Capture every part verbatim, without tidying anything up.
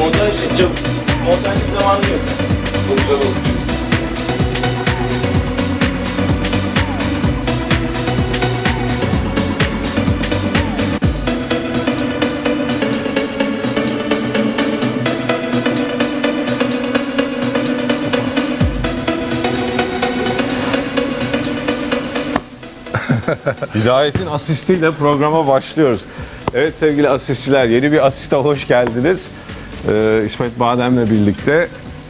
Montaj için çok montajlık zamanı yok. Çok güzel olmuş. Hidayet'in asistiyle programa başlıyoruz. Evet sevgili asistçiler, yeni bir asiste hoş geldiniz. Ee, İsmet Badem'le birlikte.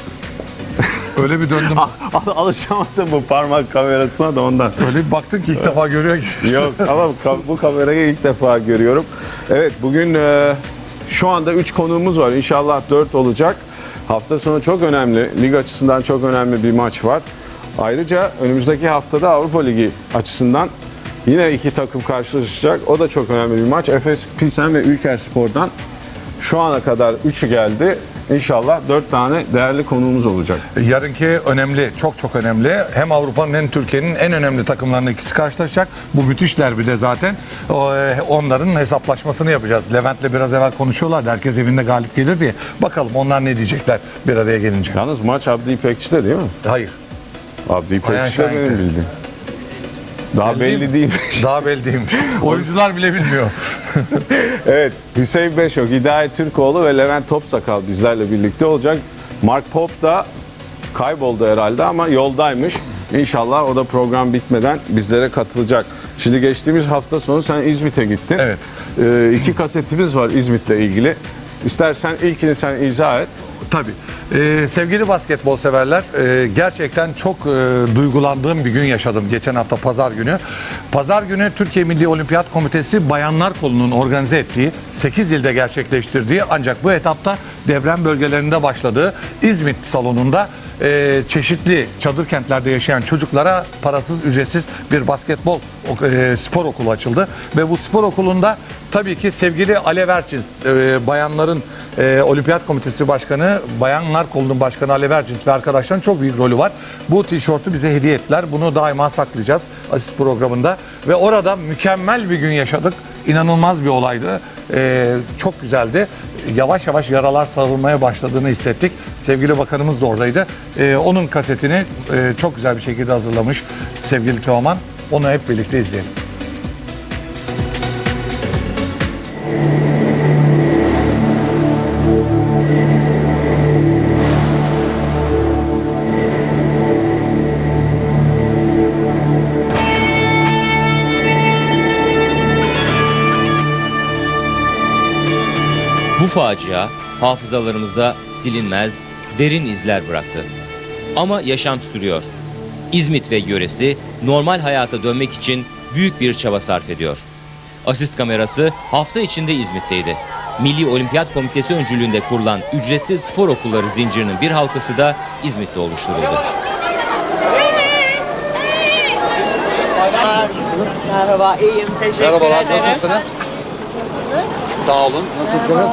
Öyle bir döndüm. Alışamadım bu parmak kamerasına da ondan. Öyle bir baktın ki ilk defa görüyor gibi. Yok ama bu kamerayı ilk defa görüyorum. Evet bugün e, şu anda üç konuğumuz var. İnşallah dört olacak. Hafta sonu çok önemli. Lig açısından çok önemli bir maç var. Ayrıca önümüzdeki haftada Avrupa Ligi açısından yine iki takım karşılaşacak. O da çok önemli bir maç. Efes Pilsen ve Ülkerspor'dan şu ana kadar üçü geldi. İnşallah dört tane değerli konuğumuz olacak. Yarınki önemli, çok çok önemli. Hem Avrupa'nın hem Türkiye'nin en önemli takımlarının ikisi karşılaşacak. Bu müthiş derbide zaten onların hesaplaşmasını yapacağız. Levent'le biraz evvel konuşuyorlardı. Herkes evinde galip gelir diye. Bakalım onlar ne diyecekler bir araya gelince. Yalnız maç Abdi İpekçi'de değil mi? Hayır. Abdi İpekçi'de benim bildiğim. Daha belli, belli değilmiş. Daha belli değilmiş. Oyuncular bile bilmiyor. Evet, Hüseyin Beşok, Hidayet Türkoğlu ve Levent Topsakal bizlerle birlikte olacak. Mark Pop da kayboldu herhalde ama yoldaymış. İnşallah o da program bitmeden bizlere katılacak. Şimdi geçtiğimiz hafta sonu sen İzmit'e gittin. Evet. Ee, iki kasetimiz var İzmit'le ilgili. İstersen ilkini sen izah et. Tabii. Ee, sevgili basketbol severler, e, gerçekten çok e, duygulandığım bir gün yaşadım geçen hafta pazar günü. Pazar günü Türkiye Milli Olimpiyat Komitesi Bayanlar Kolu'nun organize ettiği, sekiz ilde gerçekleştirdiği ancak bu etapta deprem bölgelerinde başladığı İzmit salonunda e, çeşitli çadır kentlerde yaşayan çocuklara parasız, ücretsiz bir basketbol e, spor okulu açıldı. Ve bu spor okulunda tabii ki sevgili Alev Erçiz, e, bayanların e, Olimpiyat Komitesi Başkanı, Bayanlar Kolu'nun Başkanı Alev Erçiz ve arkadaşların çok büyük rolü var. Bu tişörtü bize hediye ettiler. Bunu daima saklayacağız asist programında. Ve orada mükemmel bir gün yaşadık. İnanılmaz bir olaydı. E, çok güzeldi. Yavaş yavaş yaralar sarılmaya başladığını hissettik. Sevgili bakanımız da oradaydı. E, onun kasetini e, çok güzel bir şekilde hazırlamış sevgili Teoman. Onu hep birlikte izleyelim. Bu facia hafızalarımızda silinmez, derin izler bıraktı. Ama yaşam sürüyor. İzmit ve yöresi normal hayata dönmek için büyük bir çaba sarf ediyor. Asist kamerası hafta içinde İzmit'teydi. Milli Olimpiyat Komitesi öncülüğünde kurulan ücretsiz spor okulları zincirinin bir halkası da İzmit'te oluşturuldu. Merhaba, iyiyim. Teşekkür Merhabalar, ederim. nasılsınız? Sağ olun. Nasılsınız?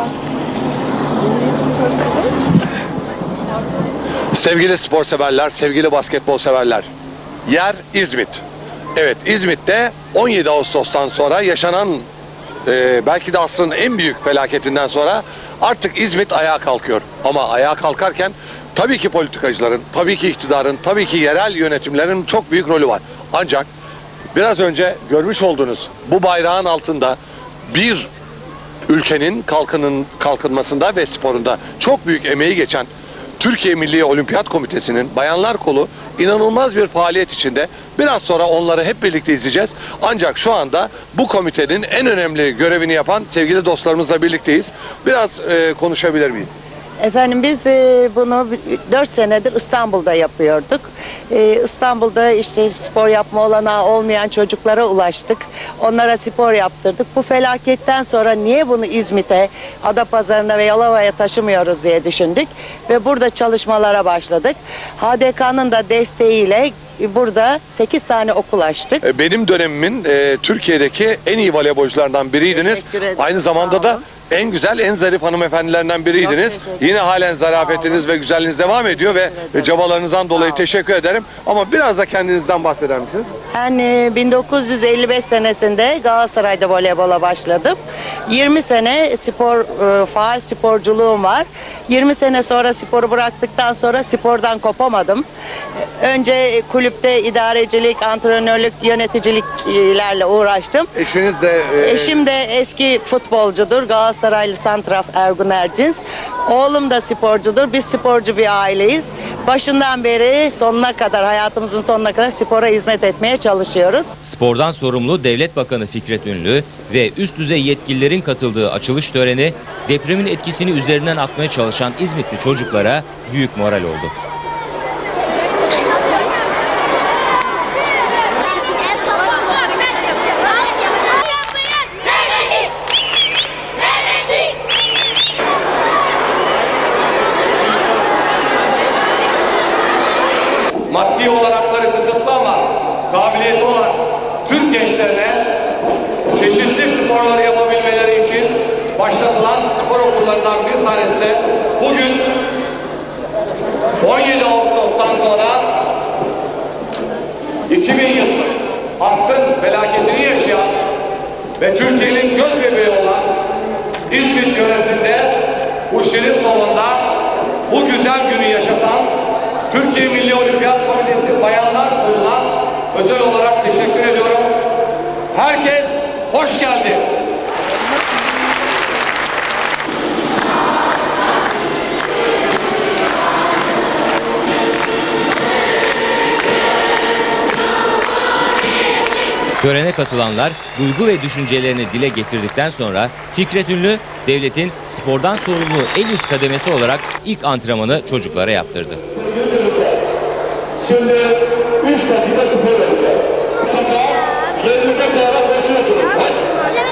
Sevgili spor severler, sevgili basketbol severler. Yer İzmit. Evet, İzmit'te on yedi Ağustos'tan sonra yaşanan e, belki de asrın en büyük felaketinden sonra artık İzmit ayağa kalkıyor. Ama ayağa kalkarken tabii ki politikacıların, tabii ki iktidarın, tabii ki yerel yönetimlerin çok büyük rolü var. Ancak biraz önce görmüş olduğunuz bu bayrağın altında bir ülkenin kalkının, kalkınmasında ve sporunda çok büyük emeği geçen Türkiye Milli Olimpiyat Komitesi'nin Bayanlar Kolu inanılmaz bir faaliyet içinde. Biraz sonra onları hep birlikte izleyeceğiz. Ancak şu anda bu komitenin en önemli görevini yapan sevgili dostlarımızla birlikteyiz. Biraz e, konuşabilir miyiz? Efendim biz e, bunu dört senedir İstanbul'da yapıyorduk. E, İstanbul'da işte spor yapma olanağı olmayan çocuklara ulaştık. Onlara spor yaptırdık. Bu felaketten sonra niye bunu İzmit'e, Adapazarı'na ve Yalova'ya taşımıyoruz diye düşündük. Ve burada çalışmalara başladık. H D K'nın da desteğiyle burada sekiz tane okul açtık. E, Benim dönemimin e, Türkiye'deki en iyi voleybolculardan biriydiniz. Teşekkür ederim. Aynı zamanda Sağ da olun. en güzel, en zarif hanımefendilerinden biriydiniz. Çok teşekkür ederim. Yine halen zarafetiniz ve güzelliğiniz devam ediyor ve ederim. çabalarınızdan dolayı Sağ olun. teşekkür ederim. Ama biraz da kendinizden bahseder misiniz? Ben e, bin dokuz yüz elli beş senesinde Galatasaray'da voleybola başladım. yirmi sene spor e, faal sporculuğum var. yirmi sene sonra sporu bıraktıktan sonra spordan kopamadım. Önce kulüpte idarecilik, antrenörlük, yöneticiliklerle uğraştım. Eşiniz de... e, Eşim de eski futbolcudur. Galatasaraylı santraf Ergun Ercins. Oğlum da sporcudur. Biz sporcu bir aileyiz. Başından beri sonuna kadar, hayatımızın sonuna kadar spora hizmet etmeye çalışıyoruz. Spordan sorumlu Devlet Bakanı Fikret Ünlü ve üst düzey yetkililerin katıldığı açılış töreni depremin etkisini üzerinden atmaya çalışan İzmitli çocuklara büyük moral oldu. maddi olanakları kısıtlı ama kabiliyeti olan Türk gençlerine çeşitli sporları yapabilmeleri için başlatılan spor okullarından bir tanesi de bugün on yedi Ağustos'tan sonra iki bin yılı asrın felaketini yaşayan ve Türkiye'nin göz bebeği olan İzmit yöresinde bu şirin sonunda bu güzel günü yaşatan Türkiye Milli Olimpiyat Komitesi Bayanlar Kurulu'na özel olarak teşekkür ediyorum. Herkes hoş geldi. Törene katılanlar duygu ve düşüncelerini dile getirdikten sonra Fikret Ünlü, devletin spordan sorumlu en üst kademesi olarak ilk antrenmanı çocuklara yaptırdı. Şimdi üç dakika spor yapacağız. Yerinize sağlam koşuyorsunuz. Hadi.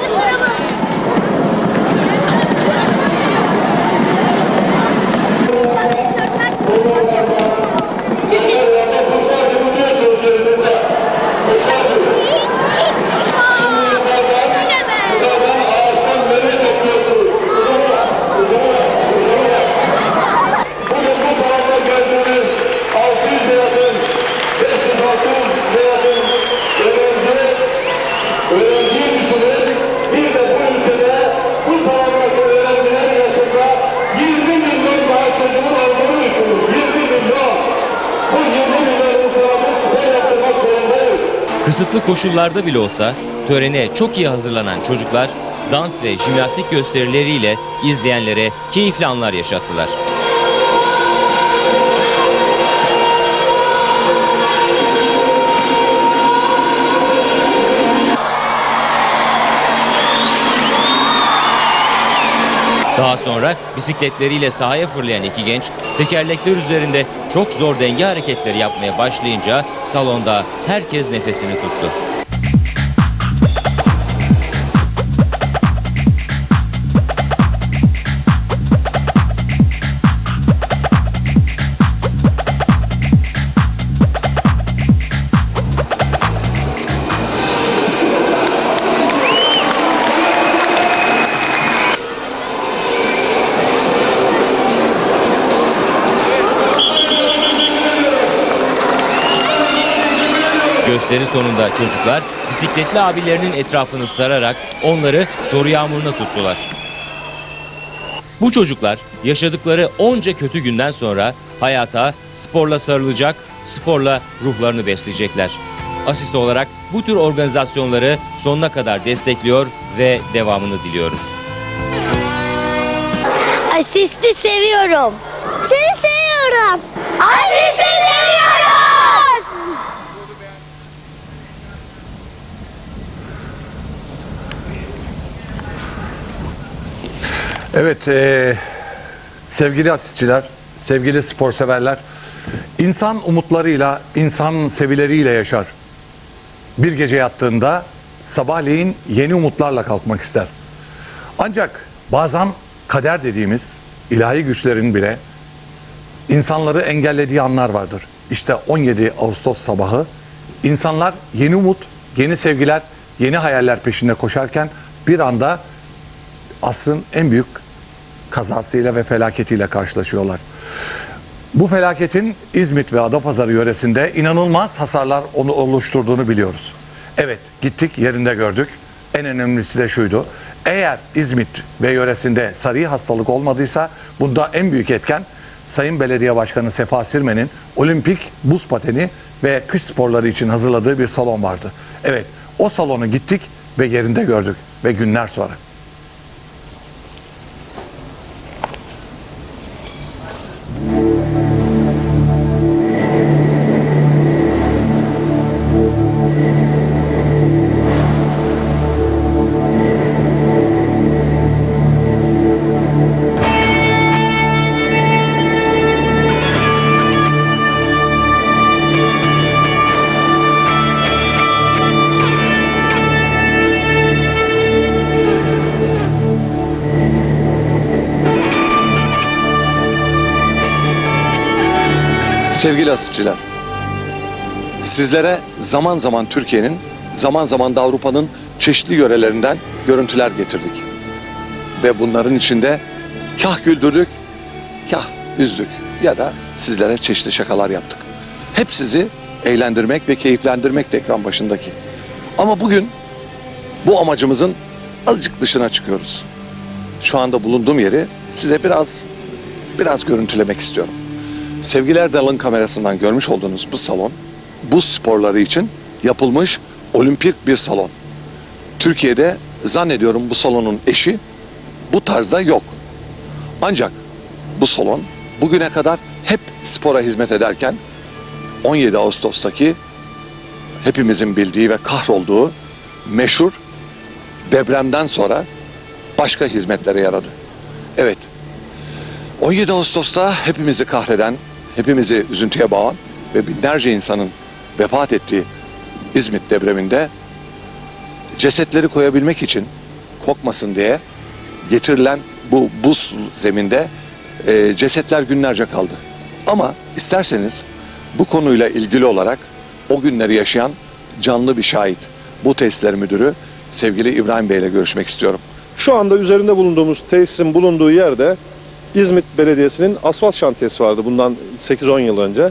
Kuşlar gibi uçuyorsunuz yerinizde. Kuşlar gibi. Şimdi yukarıdan, yukarıdan ağaçtan meyve topluyorsunuz. Uzama, uzama, uzama. Bugün bu tarafta gördüğünüz altı yüze yakın, beş yüz altı yüze yakın öğrenci, öğrenciyi düşünün. Bir de bu ülkede bu taraftaki öğrenciler yaşında yirmi milyon daha çocuğun olduğunu düşünün. yirmi milyon. Bu yirmi milyon insanımız spor yaptırmak zorundayız. Kısıtlı koşullarda bile olsa törene çok iyi hazırlanan çocuklar dans ve jimnastik gösterileriyle izleyenlere keyifli anlar yaşattılar. Daha sonra bisikletleriyle sahaya fırlayan iki genç tekerlekler üzerinde çok zor denge hareketleri yapmaya başlayınca salonda herkes nefesini tuttu. Gösteri sonunda çocuklar bisikletli abilerinin etrafını sararak onları soru yağmuruna tuttular. Bu çocuklar yaşadıkları onca kötü günden sonra hayata sporla sarılacak, sporla ruhlarını besleyecekler. Asist olarak bu tür organizasyonları sonuna kadar destekliyor ve devamını diliyoruz. Asisti seviyorum. Seni seviyorum. Asisti seviyoruz. Evet, e, sevgili asistçiler, sevgili spor severler, insan umutlarıyla, insan sevileriyle yaşar. Bir gece yattığında sabahleyin yeni umutlarla kalkmak ister. Ancak bazen kader dediğimiz ilahi güçlerin bile insanları engellediği anlar vardır. İşte on yedi Ağustos sabahı insanlar yeni umut, yeni sevgiler, yeni hayaller peşinde koşarken bir anda asrın en büyük kazasıyla ve felaketiyle karşılaşıyorlar. Bu felaketin İzmit ve Adapazarı yöresinde inanılmaz hasarlar onu oluşturduğunu biliyoruz. Evet, gittik, yerinde gördük. En önemlisi de şuydu: eğer İzmit ve yöresinde sarı hastalık olmadıysa bunda en büyük etken Sayın Belediye Başkanı Sefa Sirmen'in olimpik buz pateni ve kış sporları için hazırladığı bir salon vardı. Evet, o salonu gittik ve yerinde gördük ve günler sonra. Sevgili asistçiler, sizlere zaman zaman Türkiye'nin, zaman zaman da Avrupa'nın çeşitli yörelerinden görüntüler getirdik. Ve bunların içinde kah güldürdük, kah üzdük ya da sizlere çeşitli şakalar yaptık. Hep sizi eğlendirmek ve keyiflendirmek de ekran başındaki. Ama bugün bu amacımızın azıcık dışına çıkıyoruz. Şu anda bulunduğum yeri size biraz, biraz görüntülemek istiyorum. Sevgili Erdal'ın kamerasından görmüş olduğunuz bu salon, buz sporları için yapılmış olimpik bir salon. Türkiye'de zannediyorum bu salonun eşi bu tarzda yok. Ancak bu salon bugüne kadar hep spora hizmet ederken on yedi Ağustos'taki hepimizin bildiği ve kahrolduğu meşhur depremden sonra başka hizmetlere yaradı. Evet, on yedi Ağustos'ta hepimizi kahreden, hepimizi üzüntüye boğan ve binlerce insanın vefat ettiği İzmit depreminde cesetleri koyabilmek için kokmasın diye getirilen bu buz zeminde e, cesetler günlerce kaldı. Ama isterseniz bu konuyla ilgili olarak o günleri yaşayan canlı bir şahit, bu tesisler müdürü sevgili İbrahim Bey ile görüşmek istiyorum. Şu anda üzerinde bulunduğumuz tesisin bulunduğu yerde İzmit Belediyesi'nin asfalt şantiyesi vardı bundan sekiz on yıl önce.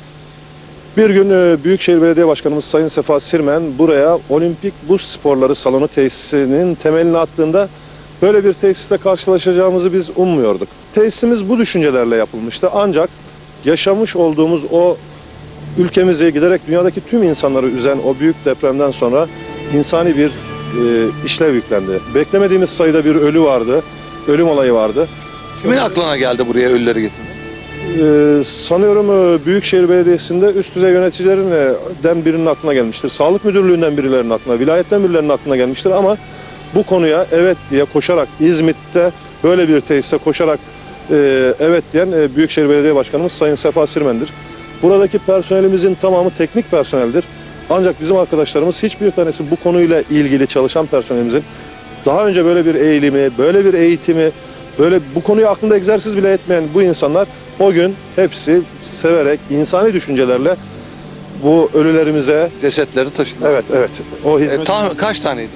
Bir gün Büyükşehir Belediye Başkanımız Sayın Sefa Sirmen buraya olimpik buz sporları salonu tesisinin temelini attığında böyle bir tesiste karşılaşacağımızı biz ummuyorduk. Tesisimiz bu düşüncelerle yapılmıştı, ancak yaşamış olduğumuz o ülkemizi giderek dünyadaki tüm insanları üzen o büyük depremden sonra insani bir e, işlev yüklendi. Beklemediğimiz sayıda bir ölü vardı, ölüm olayı vardı. Kimin aklına geldi buraya ölüleri getirmek? Ee, sanıyorum Büyükşehir Belediyesi'nde üst düzey yöneticilerinden birinin aklına gelmiştir. Sağlık müdürlüğünden birilerinin aklına, vilayetten birilerinin aklına gelmiştir ama bu konuya evet diye koşarak İzmit'te böyle bir tesise koşarak e, evet diyen e, Büyükşehir Belediye Başkanımız Sayın Sefa Sirmen'dir. Buradaki personelimizin tamamı teknik personeldir. Ancak bizim arkadaşlarımız hiçbir tanesi bu konuyla ilgili çalışan personelimizin daha önce böyle bir eğilimi, böyle bir eğitimi, böyle bu konuyu aklında egzersiz bile etmeyen bu insanlar o gün hepsi severek, insani düşüncelerle bu ölülerimize Cesetleri taşıdı. evet evet o hizmet. E, tam, kaç taneydi?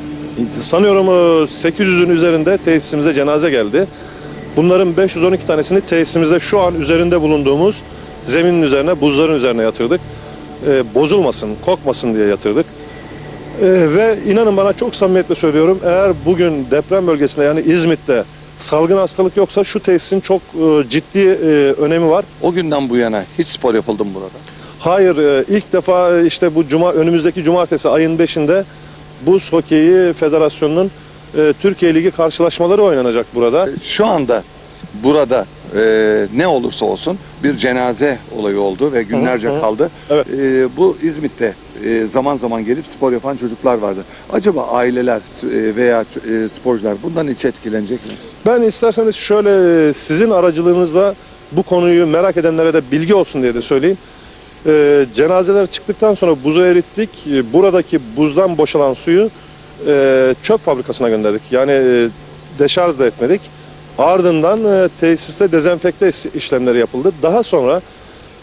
Sanıyorum sekiz yüzün üzerinde tesisimize cenaze geldi. Bunların beş yüz on iki tanesini tesisimizde şu an üzerinde bulunduğumuz zeminin üzerine, buzların üzerine yatırdık. Ee, bozulmasın, kokmasın diye yatırdık. Ee, ve inanın bana, çok samimiyetle söylüyorum, eğer bugün deprem bölgesinde yani İzmit'te salgın hastalık yoksa şu tesisin çok e, ciddi e, önemi var. O günden bu yana hiç spor yapıldı mı burada? Hayır, e, ilk defa işte bu cuma önümüzdeki cumartesi ayın beşinde Buz Hokeyi Federasyonu'nun e, Türkiye Ligi karşılaşmaları oynanacak burada. Şu anda burada e, ne olursa olsun bir cenaze olayı oldu ve günlerce Hı hı. kaldı. Evet. E, bu İzmit'te e, zaman zaman gelip spor yapan çocuklar vardı. Acaba aileler e, veya e, sporcular bundan hiç etkilenecek mi? Ben isterseniz şöyle sizin aracılığınızla bu konuyu merak edenlere de bilgi olsun diye de söyleyeyim. E, cenazeler çıktıktan sonra buzu erittik. E, buradaki buzdan boşalan suyu e, çöp fabrikasına gönderdik. Yani e, deşarj da etmedik. Ardından e, tesiste dezenfekte işlemleri yapıldı. Daha sonra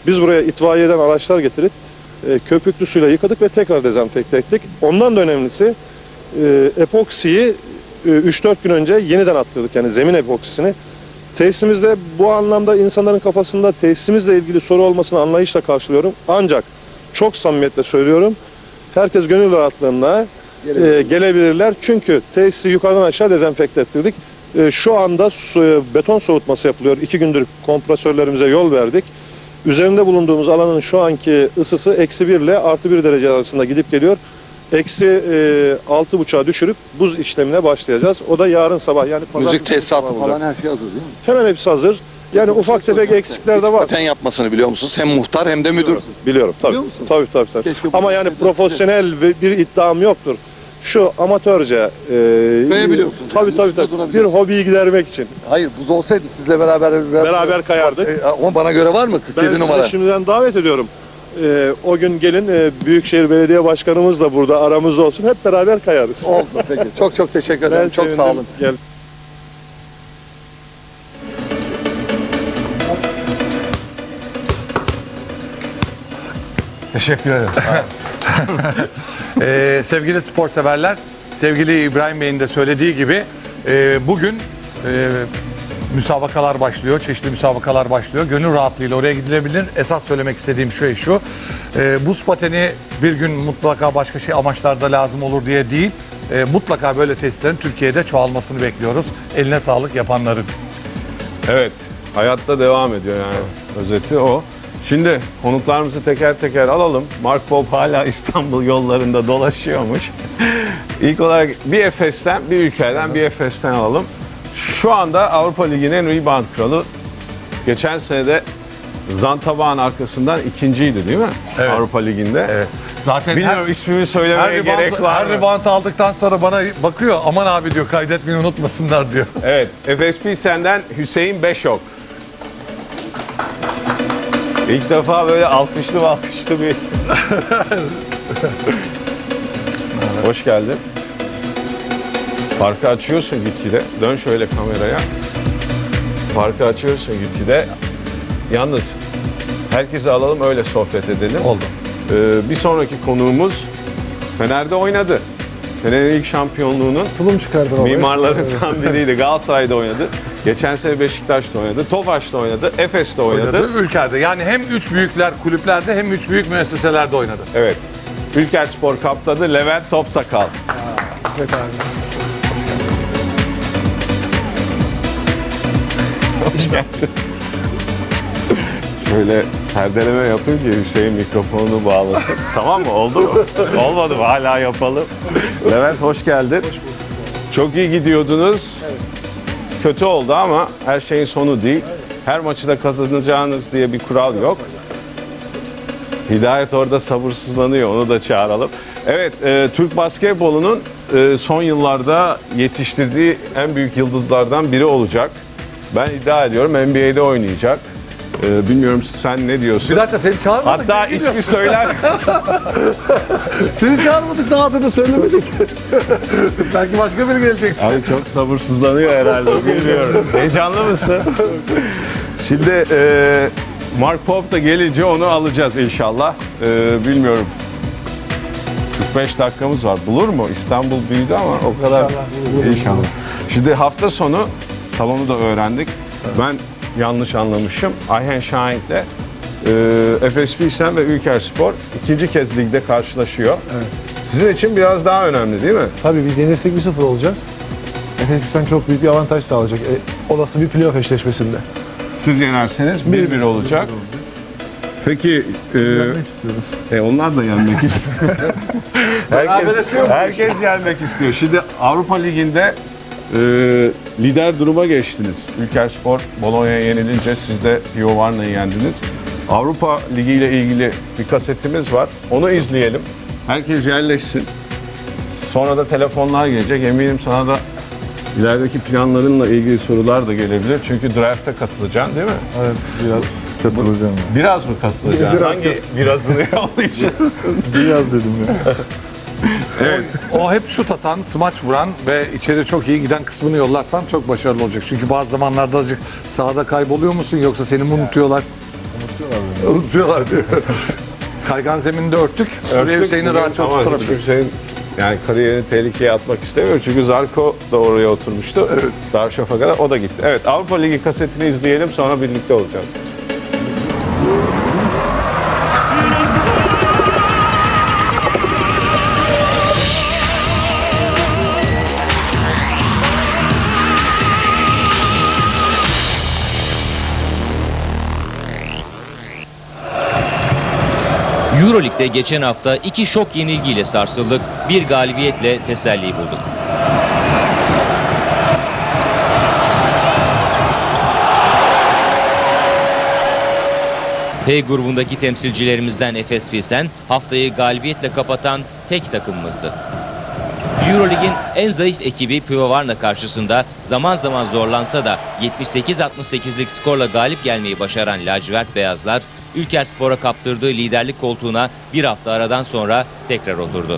Biz buraya itfaiyeden araçlar getirip e, köpüklü suyla yıkadık ve tekrar dezenfekte ettik. Ondan da önemlisi e, epoksiyi e, üç dört gün önce yeniden attırdık, yani zemin epoksisini. Tesisimizde bu anlamda insanların kafasında tesisimizle ilgili soru olmasını anlayışla karşılıyorum. Ancak çok samimiyetle söylüyorum, herkes gönül rahatlığına e, gelebilirler. Çünkü tesisi yukarıdan aşağı dezenfekte ettirdik. E, şu anda su, beton soğutması yapılıyor. İki gündür kompresörlerimize yol verdik. Üzerinde bulunduğumuz alanın şu anki ısısı eksi bir ile artı bir derece arasında gidip geliyor. Eksi e, altı buçuğa düşürüp buz işlemine başlayacağız. O da yarın sabah, yani Müzik tesisatı falan her şey hazır değil mi? hemen hepsi hazır. Yani ufak tefek eksikler de var. Paten yapmasını biliyor musunuz? Hem muhtar hem de müdür. Biliyorum tabii. Biliyor musun? Tabii tabii tabii. Keşke bu Ama yani memlekette profesyonel ve bir iddiam yoktur. Şu amatörce e, Kayabiliyorsunuz tabii yani, tabii üstünde tabii. Bir durabiliyorsunuz. hobiyi gidermek için Hayır, buz olsaydı sizle beraber beraber kayardık. E, ama bana göre var mı? kırk Ben yedi sizi numara. şimdiden davet ediyorum. E, o gün gelin, e, Büyükşehir Belediye Başkanımız da burada aramızda olsun. Hep beraber kayarız. Oldu peki. Çok çok teşekkür ederim. Çok sevindim. sağ olun. Gel. Teşekkür ederim. Ee, sevgili spor severler, sevgili İbrahim Bey'in de söylediği gibi e, bugün e, müsabakalar başlıyor, çeşitli müsabakalar başlıyor. Gönül rahatlığıyla oraya gidilebilir. Esas söylemek istediğim şey şu, e, buz pateni bir gün mutlaka başka şey amaçlarda lazım olur diye değil, e, mutlaka böyle tesislerin Türkiye'de çoğalmasını bekliyoruz. Eline sağlık yapanların. Evet, hayatta devam ediyor yani. Özeti o. Şimdi konuklarımızı teker teker alalım. Mark Bob hala İstanbul yollarında dolaşıyormuş. İlk olarak bir Efes'ten, bir ülkeden bir Efes'ten alalım. Şu anda Avrupa Ligi'nin rebound kralı. Geçen sene de Zantabağ'ın arkasından ikinciydi değil mi? Evet. Avrupa Ligi'nde. Evet. Zaten Bilmiyorum, her, ismini her söylemeye gerek rebound, var her mı? rebound aldıktan sonra bana bakıyor, aman abi diyor, kaydetmeyi unutmasınlar diyor. Evet, Efes Pilsen'den Hüseyin Beşok. İlk defa böyle alkışlı alkışlı bir... Hoş geldin. Farkı açıyorsun gitgide. Dön şöyle kameraya. Farkı açıyorsun gitgide. Yalnız herkesi alalım, öyle sohbet edelim. Oldu. Ee, bir sonraki konuğumuz Fener'de oynadı. Fener'in ilk şampiyonluğunun Tulum çıkardı baba. mimarlarından biriydi. Galatasaray'da oynadı. Geçen sene Beşiktaş'ta oynadı. Tofaş'ta oynadı. Efes'te oynadı. Oynadı. Ülker'de. Yani hem üç büyükler kulüplerde hem üç büyük müesseselerde oynadı. Evet. Ülkerspor kaptadı. Levent Topsakal. Evet abi. Hoş geldin. Şöyle perdeleme yapın ki Hüseyin mikrofonunu bağlasın. Tamam mı? Oldu mu? Olmadı mı? Hala yapalım. Levent hoş geldin. Hoş bulduk. Çok iyi gidiyordunuz. Evet. Kötü oldu ama her şeyin sonu değil. Her maçı da kazanacağınız diye bir kural yok. Hidayet orada sabırsızlanıyor. Onu da çağıralım. Evet, e, Türk basketbolunun e, son yıllarda yetiştirdiği en büyük yıldızlardan biri olacak. Ben iddia ediyorum N B A'de oynayacak. E, bilmiyorum sen ne diyorsun? Bir dakika, seni çağırmadık. Hatta ismi söyler. Seni çağırmadık, daha adını söylemedik. Belki başka biri gelecek. Abi çok sabırsızlanıyor herhalde, bilmiyorum. Heyecanlı mısın? Şimdi e, Mark Pope da gelince onu alacağız inşallah. E, bilmiyorum. kırk beş dakikamız var. Bulur mu? İstanbul büyüdü ama o kadar. İnşallah. İnşallah. Şimdi hafta sonu salonu da öğrendik. Evet. Ben yanlış anlamışım. Ayhan Şahink'le e, Efes Pilsen ve Ülkerspor ikinci kez ligde karşılaşıyor. Evet. Sizin için biraz daha önemli değil mi? Tabii biz yenirsek bir sıfır olacağız. Efes Pilsen çok büyük bir avantaj sağlayacak. E, olası bir playoff eşleşmesinde. Siz yenerseniz bir bir olacak. Peki e, Yenmek istiyoruz. e, onlar da yenmek istiyor. herkes, herkes yenmek istiyor. Şimdi Avrupa Ligi'nde e, lider duruma geçtiniz. Ülkerspor Bologna'ya yenilince siz de Pivovarna'yı yendiniz. Avrupa Ligi ile ilgili bir kasetimiz var. Onu izleyelim. Herkes yerleşsin. Sonra da telefonlar gelecek. Eminim sana da ilerideki planlarınla ilgili sorular da gelebilir. Çünkü draft'a katılacaksın değil mi? Evet, biraz katılacağım. Biraz mı katılacaksın? Biraz Hangi birazını yapacaksın? Biraz dedim ya. Evet. O hep şut atan, smaç vuran ve içeri çok iyi giden kısmını yollarsan çok başarılı olacak. Çünkü bazı zamanlarda azıcık sahada kayboluyor musun, yoksa seni mi unutuyorlar? Unutuyorlar diyor. Kaygan zeminde örttük. Örttük Hüseyin'i rahatça ama hiç oturtabiliriz. kimsenin yani kariyerini tehlikeye atmak istemiyor. Çünkü Zarko da oraya oturmuştu. Evet. Darüşşafaka'da o da gitti. Evet, Avrupa Ligi kasetini izleyelim, sonra birlikte olacağız. Euroleague'de geçen hafta iki şok yenilgiyle sarsıldık, bir galibiyetle teselli bulduk. H grubundaki temsilcilerimizden Efes Pilsen haftayı galibiyetle kapatan tek takımımızdı. Euroleague'in en zayıf ekibi Pivovarna karşısında zaman zaman zorlansa da yetmiş sekiz altmış sekizlik skorla galip gelmeyi başaran lacivert beyazlar, Ülkerspor'a kaptırdığı liderlik koltuğuna bir hafta aradan sonra tekrar oturdu.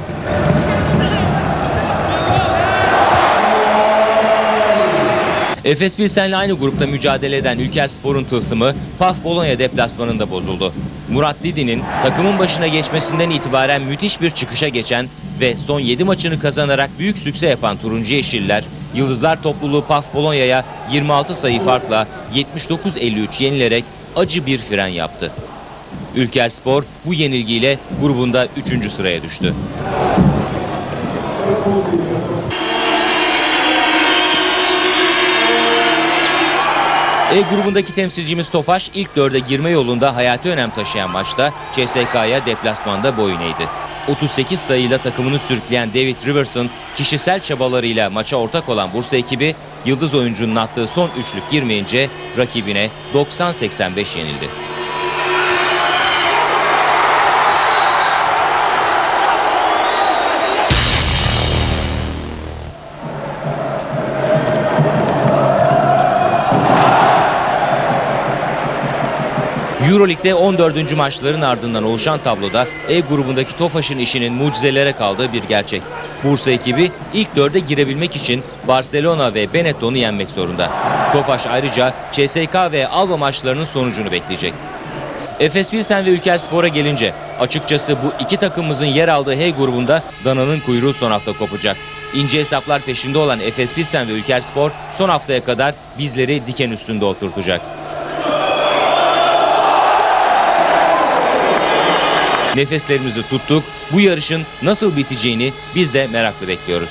Efes Pilsen'le aynı grupta mücadele eden Ülkerspor'un tılsımı Paf Bologna deplasmanında bozuldu. Murat Didi'nin takımın başına geçmesinden itibaren müthiş bir çıkışa geçen ve son yedi maçını kazanarak büyük sükse yapan Turuncu Yeşiller, Yıldızlar topluluğu Paf Bologna'ya yirmi altı sayı farkla yetmiş dokuz elli üç yenilerek acı bir fren yaptı. Ülkerspor bu yenilgiyle grubunda üçüncü sıraya düştü. E grubundaki temsilcimiz Tofaş ilk dörde girme yolunda hayati önem taşıyan maçta C S K'ya deplasmanda boyun eğdi. otuz sekiz sayıyla takımını sürükleyen David Rivers'ın kişisel çabalarıyla maça ortak olan Bursa ekibi, yıldız oyuncunun attığı son üçlük girmeyince rakibine doksan seksen beş yenildi. Euroleague'de on dördüncü maçların ardından oluşan tabloda E grubundaki Tofaş'ın işinin mucizelere kaldığı bir gerçek. Bursa ekibi ilk dörde girebilmek için Barcelona ve Benetton'u yenmek zorunda. Tofaş ayrıca C S K ve Alba maçlarının sonucunu bekleyecek. Efes Pilsen ve Ülkerspor'a gelince açıkçası bu iki takımımızın yer aldığı H grubunda dananın kuyruğu son hafta kopacak. İnce hesaplar peşinde olan Efes Pilsen ve Ülkerspor son haftaya kadar bizleri diken üstünde oturtacak. Nefeslerimizi tuttuk. Bu yarışın nasıl biteceğini biz de merakla bekliyoruz.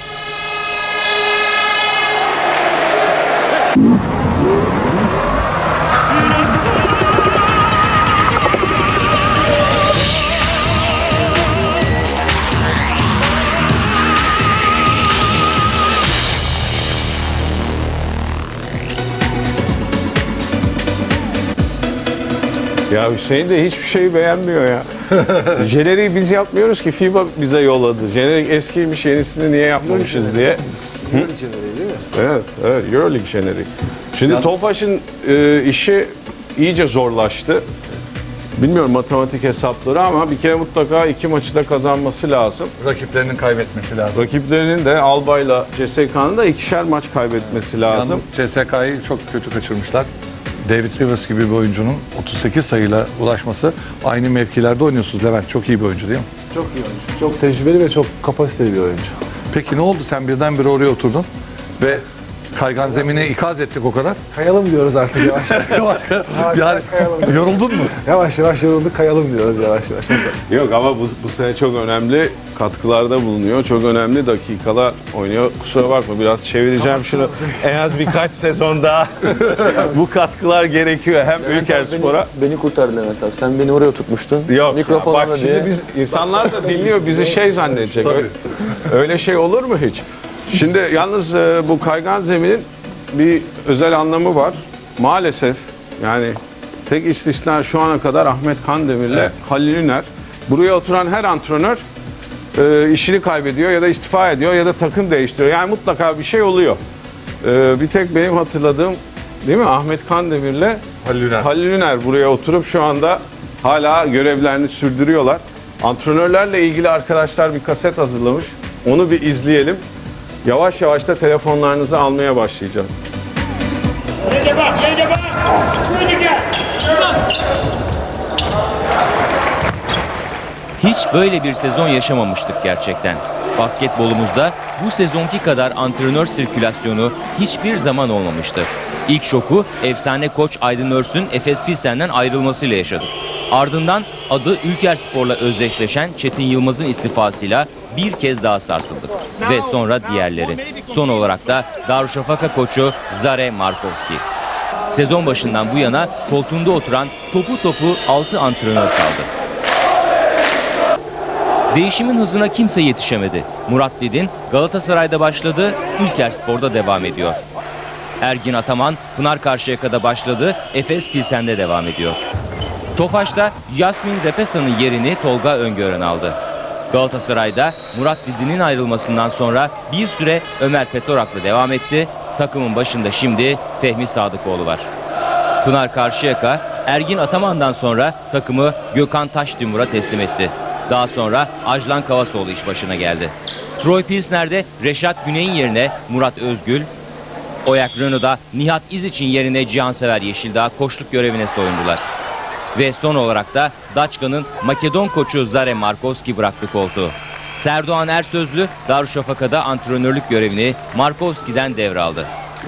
Ya Hüseyin de hiçbir şeyi beğenmiyor ya. Jeneriği biz yapmıyoruz ki, FIBA bize yolladı. Jenerik eskiymiş, yenisini niye yapmamışız diye. Euroleague jeneriği değil mi? Evet, evet, Euroleague jeneriği. Şimdi Yalnız... Tofaş'ın e, işi iyice zorlaştı. Bilmiyorum matematik hesapları ama bir kere mutlaka iki maçı da kazanması lazım. Rakiplerinin kaybetmesi lazım. Rakiplerinin de Alba'yla C S K'nın da ikişer maç kaybetmesi lazım. Yalnız C S K'yı çok kötü kaçırmışlar. David Rivers gibi bir oyuncunun otuz sekiz sayıyla ulaşması, aynı mevkilerde oynuyorsunuz Levent. Çok iyi bir oyuncu değil mi? Çok iyi oyuncu. Çok tecrübeli ve çok kapasiteli bir oyuncu. Peki ne oldu? Sen birdenbire oraya oturdun ve kaygan zemine ikaz ettik o kadar. Kayalım diyoruz artık yavaş yavaş. yavaş yavaş, yani, kayalım. Yoruldun mu? Yavaş yavaş yorulduk, kayalım diyoruz yavaş yavaş. Yok ama bu, bu sene çok önemli katkılarda bulunuyor. Çok önemli dakikalar oynuyor. Kusura bakma biraz çevireceğim şunu. En az birkaç sezon daha bu katkılar gerekiyor. Hem Ülkerspor'a. Beni, beni kurtardı Levent abi. Sen beni oraya tutmuştun. Yok ya, bak şimdi diye. Biz insanlar da dinliyor bizi şey zannedecek. Öyle, öyle şey olur mu hiç? Şimdi yalnız e, bu kaygan zeminin bir özel anlamı var. Maalesef yani tek istisna şu ana kadar Ahmet Kandemir'le evet. Halil Üner. Buraya oturan her antrenör e, işini kaybediyor ya da istifa ediyor ya da takım değiştiriyor. Yani mutlaka bir şey oluyor. E, bir tek benim hatırladığım değil mi Ahmet Kandemir'le Halil Üner. Halil Üner buraya oturup şu anda hala görevlerini sürdürüyorlar. Antrenörlerle ilgili arkadaşlar bir kaset hazırlamış. Onu bir izleyelim. Yavaş yavaş da telefonlarınızı almaya başlayacağız. Yenge bak, yenge bak. Yenge gel. Hiç böyle bir sezon yaşamamıştık gerçekten. Basketbolumuzda bu sezonki kadar antrenör sirkülasyonu hiçbir zaman olmamıştı. İlk şoku efsane koç Aydın Örs'ün Efes Pilsen'den ayrılmasıyla yaşadık. Ardından adı Ülkerspor'la özdeşleşen Çetin Yılmaz'ın istifasıyla bir kez daha sarsıldık. Ve sonra diğerleri. Son olarak da Darüşşafaka koçu Zare Markovski. Sezon başından bu yana koltuğunda oturan topu topu altı antrenör kaldı. Değişimin hızına kimse yetişemedi. Murat Didin Galatasaray'da başladı, Ülkerspor'da devam ediyor. Ergin Ataman Pınar Karşıyaka'da başladı, Efes Pilsen'de devam ediyor. Tofaş'ta Yasmin Repesa'nın yerini Tolga Öngören aldı. Galatasaray'da Murat Didin'in ayrılmasından sonra bir süre Ömer Petorak'la devam etti. Takımın başında şimdi Fehmi Sadıkoğlu var. Pınar Karşıyaka Ergin Ataman'dan sonra takımı Gökhan Taştimur'a teslim etti. Daha sonra Ajlan Kavasoğlu iş başına geldi. Troy Pilsner'de Reşat Güney'in yerine Murat Özgül, Oyak Renault'da Nihat İziç'in yerine Cihansever Yeşildağ koçluk görevine soyundular. Ve son olarak da Daçka'nın Makedon koçu Zare Markovski bıraktı koltuğu. Serdoğan Ersözlü Darüşşafaka'da antrenörlük görevini Markovski'den devraldı.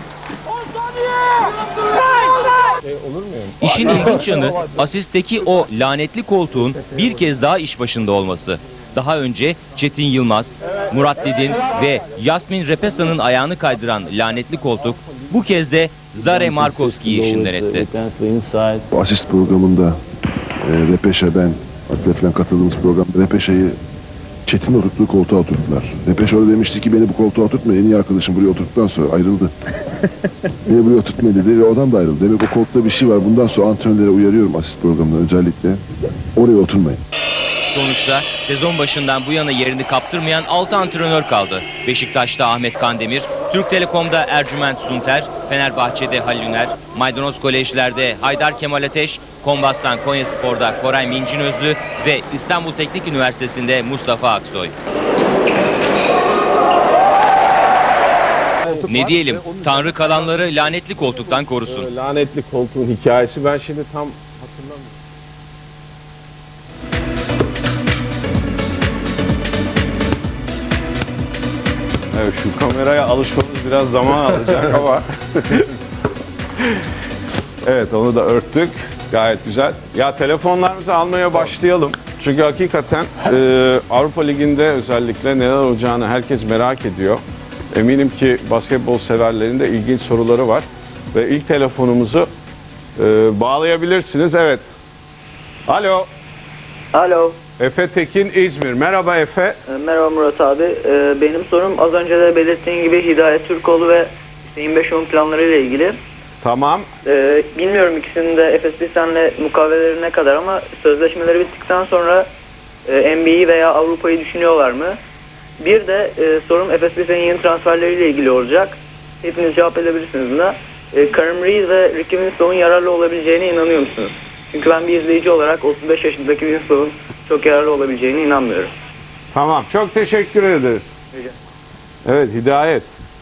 İşin ilginç yanı asistteki o lanetli koltuğun bir kez daha iş başında olması. Daha önce Çetin Yılmaz, Murat Didin ve Yasmin Repesa'nın ayağını kaydıran lanetli koltuk bu kez de Zare Markovski'yi işinden etti. O asist programında e, Repeşa ben Atilla falan katıldığımız programda Repeşa'yı Çetin oturttuğu koltuğa oturttular. Repeşa orada demişti ki beni bu koltuğa oturtma, en iyi arkadaşım buraya oturttuktan sonra ayrıldı. Beni buraya oturtma dedi ve oradan da ayrıldı. Demek o koltukta bir şey var. Bundan sonra antrenörlere uyarıyorum asist programında özellikle. Oraya oturmayın. Sonuçta sezon başından bu yana yerini kaptırmayan altı antrenör kaldı. Beşiktaş'ta Ahmet Kandemir, Türk Telekom'da Ercüment Sunter, Fenerbahçe'de Halil Üner, Maydanoz Kolejler'de Haydar Kemal Ateş, Kombassan Konyaspor'da Koray Mincinözlü ve İstanbul Teknik Üniversitesi'nde Mustafa Aksoy. Ne diyelim, Tanrı kalanları lanetli koltuktan korusun. Lanetli koltuğun hikayesi ben şimdi tam hatırlamıyorum. Evet, şu kameraya alışmamız biraz zaman alacak ama evet, onu da örttük. Gayet güzel. Ya telefonlarımızı almaya başlayalım. Çünkü hakikaten e, Avrupa Ligi'nde özellikle neler olacağını herkes merak ediyor. Eminim ki basketbol severlerin de ilginç soruları var. Ve ilk telefonumuzu e, bağlayabilirsiniz. Evet. Alo. Alo. Efe Tekin, İzmir. Merhaba Efe. Merhaba Murat abi. Benim sorum az önce de belirttiğin gibi Hidayet Türkoğlu ve Hüseyin Beşoğlu'nun planlarıyla ilgili. Tamam. Bilmiyorum ikisinin de Efes Pilsen'le mukaveleleri ne kadar ama sözleşmeleri bittikten sonra N B A'yi veya Avrupa'yı düşünüyorlar mı? Bir de sorum Efes Pilsen'in yeni transferleriyle ilgili olacak. Hepiniz cevap edebilirsiniz buna. Karim Reed ve Ricky Winslow'un yararlı olabileceğine inanıyor musunuz? Çünkü ben bir izleyici olarak otuz beş yaşındaki Winslow'un çok yararlı olabileceğine inanmıyorum. Tamam. Çok teşekkür ederiz. Rica. Evet, Hidayet.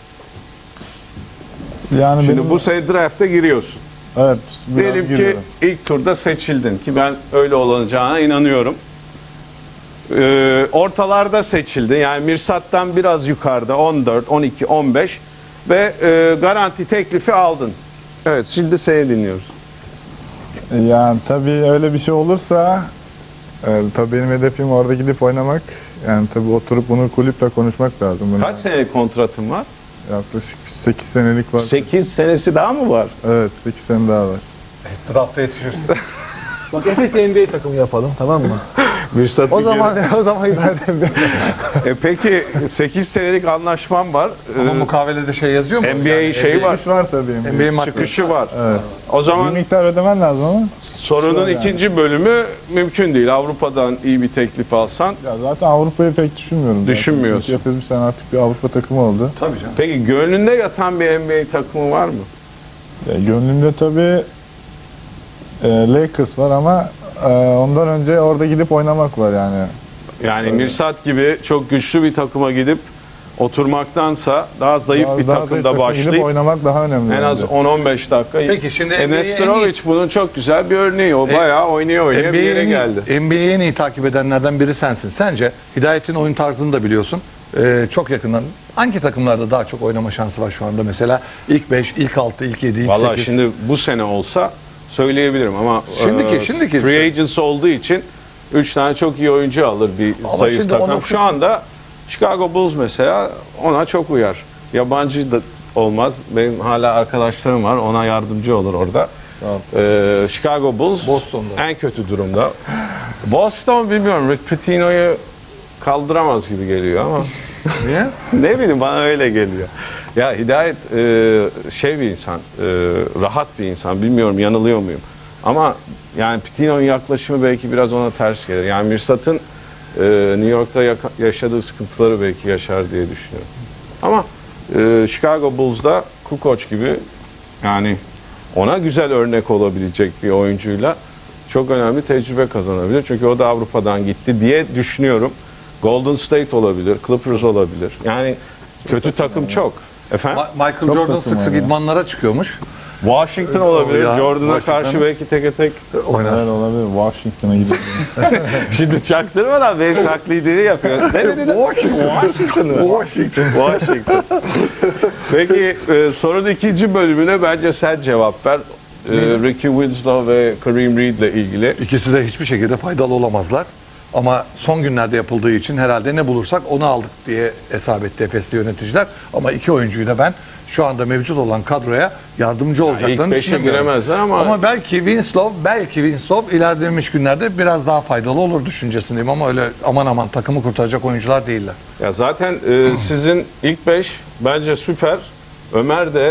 Yani Şimdi benim... bu sene draft'a giriyorsun. Evet. Diyelim ki giriyorum. ilk turda seçildin ki ben öyle olacağına inanıyorum. Ee, ortalarda seçildin. Yani Mirsat'tan biraz yukarıda on dört, on iki, on beş ve e, garanti teklifi aldın. Evet, şimdi seni dinliyoruz. Yani tabii öyle bir şey olursa e, tabii benim hedefim orada gidip oynamak. Yani tabii oturup bunu kulüple konuşmak lazım. Bunu. Kaç senelik kontratın var? Yaklaşık sekiz senelik var. sekiz senesi daha mı var? Evet, sekiz sene daha var. Draft'a yetişirsin. Bak Efes N B A takımı yapalım, tamam mı? Mirsat o zaman o zaman e peki sekiz senelik anlaşmam var. Ama mukavelede şey yazıyor mu? N B A yani, şeyi var. Çıkış var tabii. N B A çıkışı var. Evet. O zaman bir miktar ödemen lazım ama. Sorunun ikinci yani. bölümü mümkün değil. Avrupa'dan iyi bir teklif alsan. Ya zaten Avrupa'yı pek düşünmüyorum. Düşünmüyorsun. Çünkü Efes bir sene artık bir Avrupa takımı oldu. Tabii canım. Peki gönlünde yatan bir N B A takımı var mı? Ya, gönlümde tabii e, Lakers var ama e, ondan önce orada gidip oynamak var yani. Yani Mirsat gibi çok güçlü bir takıma gidip oturmaktansa daha zayıf Daha- bir daha takımda zayıf takım gidip başlayıp oynamak daha önemli en az bence. on on beş dakika. Peki şimdi Enes N B A'yi en Strovic bunun çok güzel bir örneği. O bayağı oynuyor oynuyor bir yere geldi. N B A'yi en iyi takip edenlerden biri sensin. Sence Hidayet'in oyun tarzını da biliyorsun. Ee, çok yakından. Hangi takımlarda daha çok oynama şansı var şu anda mesela? İlk beş, ilk altı, ilk yedi, ilk Vallahi sekiz. şimdi bu sene olsa söyleyebilirim ama Şimdiki- e, şimdiki- free agents olduğu için üç tane çok iyi oyuncu alır bir Ama zayıf şimdi takım. onun Şu anda Chicago Bulls mesela ona çok uyar. Yabancı da olmaz. Benim hala arkadaşlarım var. Ona yardımcı olur orada. Ee, Chicago Bulls Boston'da. en kötü durumda. Boston bilmiyorum. Rick Pitino'yu kaldıramaz gibi geliyor ama. Niye? Ne bileyim bana öyle geliyor. Ya Hidayet e, şey bir insan, e, rahat bir insan. Bilmiyorum yanılıyor muyum? Ama yani Pitino'nun yaklaşımı belki biraz ona ters gelir. Yani Mirsat'ın e, New York'ta yaka- yaşadığı sıkıntıları belki yaşar diye düşünüyorum. Ama e, Chicago Bulls'da Kukoc gibi yani ona güzel örnek olabilecek bir oyuncuyla çok önemli tecrübe kazanabilir. Çünkü o da Avrupa'dan gitti diye düşünüyorum. Golden State olabilir, Clippers olabilir. Yani kötü takım çok. Efendim? Ma- Michael Çok Jordan takım sık sık var ya. idmanlara çıkıyormuş. Washington olabilir. Ya, Jordan'a Washington. karşı belki teke tek Oynar. Evet, olabilir. Washington'a gidiyor. Şimdi çaktırmadan benim taklidini yapıyor. Ne dedi? Washington. Washington. Washington. Peki e, sorunun ikinci bölümüne bence sen cevap ver. E, Ricky Winslow ve Kareem Reed ile ilgili. İkisi de hiçbir şekilde faydalı olamazlar. Ama son günlerde yapıldığı için herhalde ne bulursak onu aldık diye hesap etti Efesli yöneticiler. Ama iki oyuncuyu da ben şu anda mevcut olan kadroya yardımcı olacaklarını beşe düşünüyorum. giremezler ama- Ama belki Winslow, belki Winslow ilerlemiş günlerde biraz daha faydalı olur düşüncesindeyim ama öyle aman aman takımı kurtaracak oyuncular değiller. Ya zaten e, sizin ilk beş bence süper. Ömer de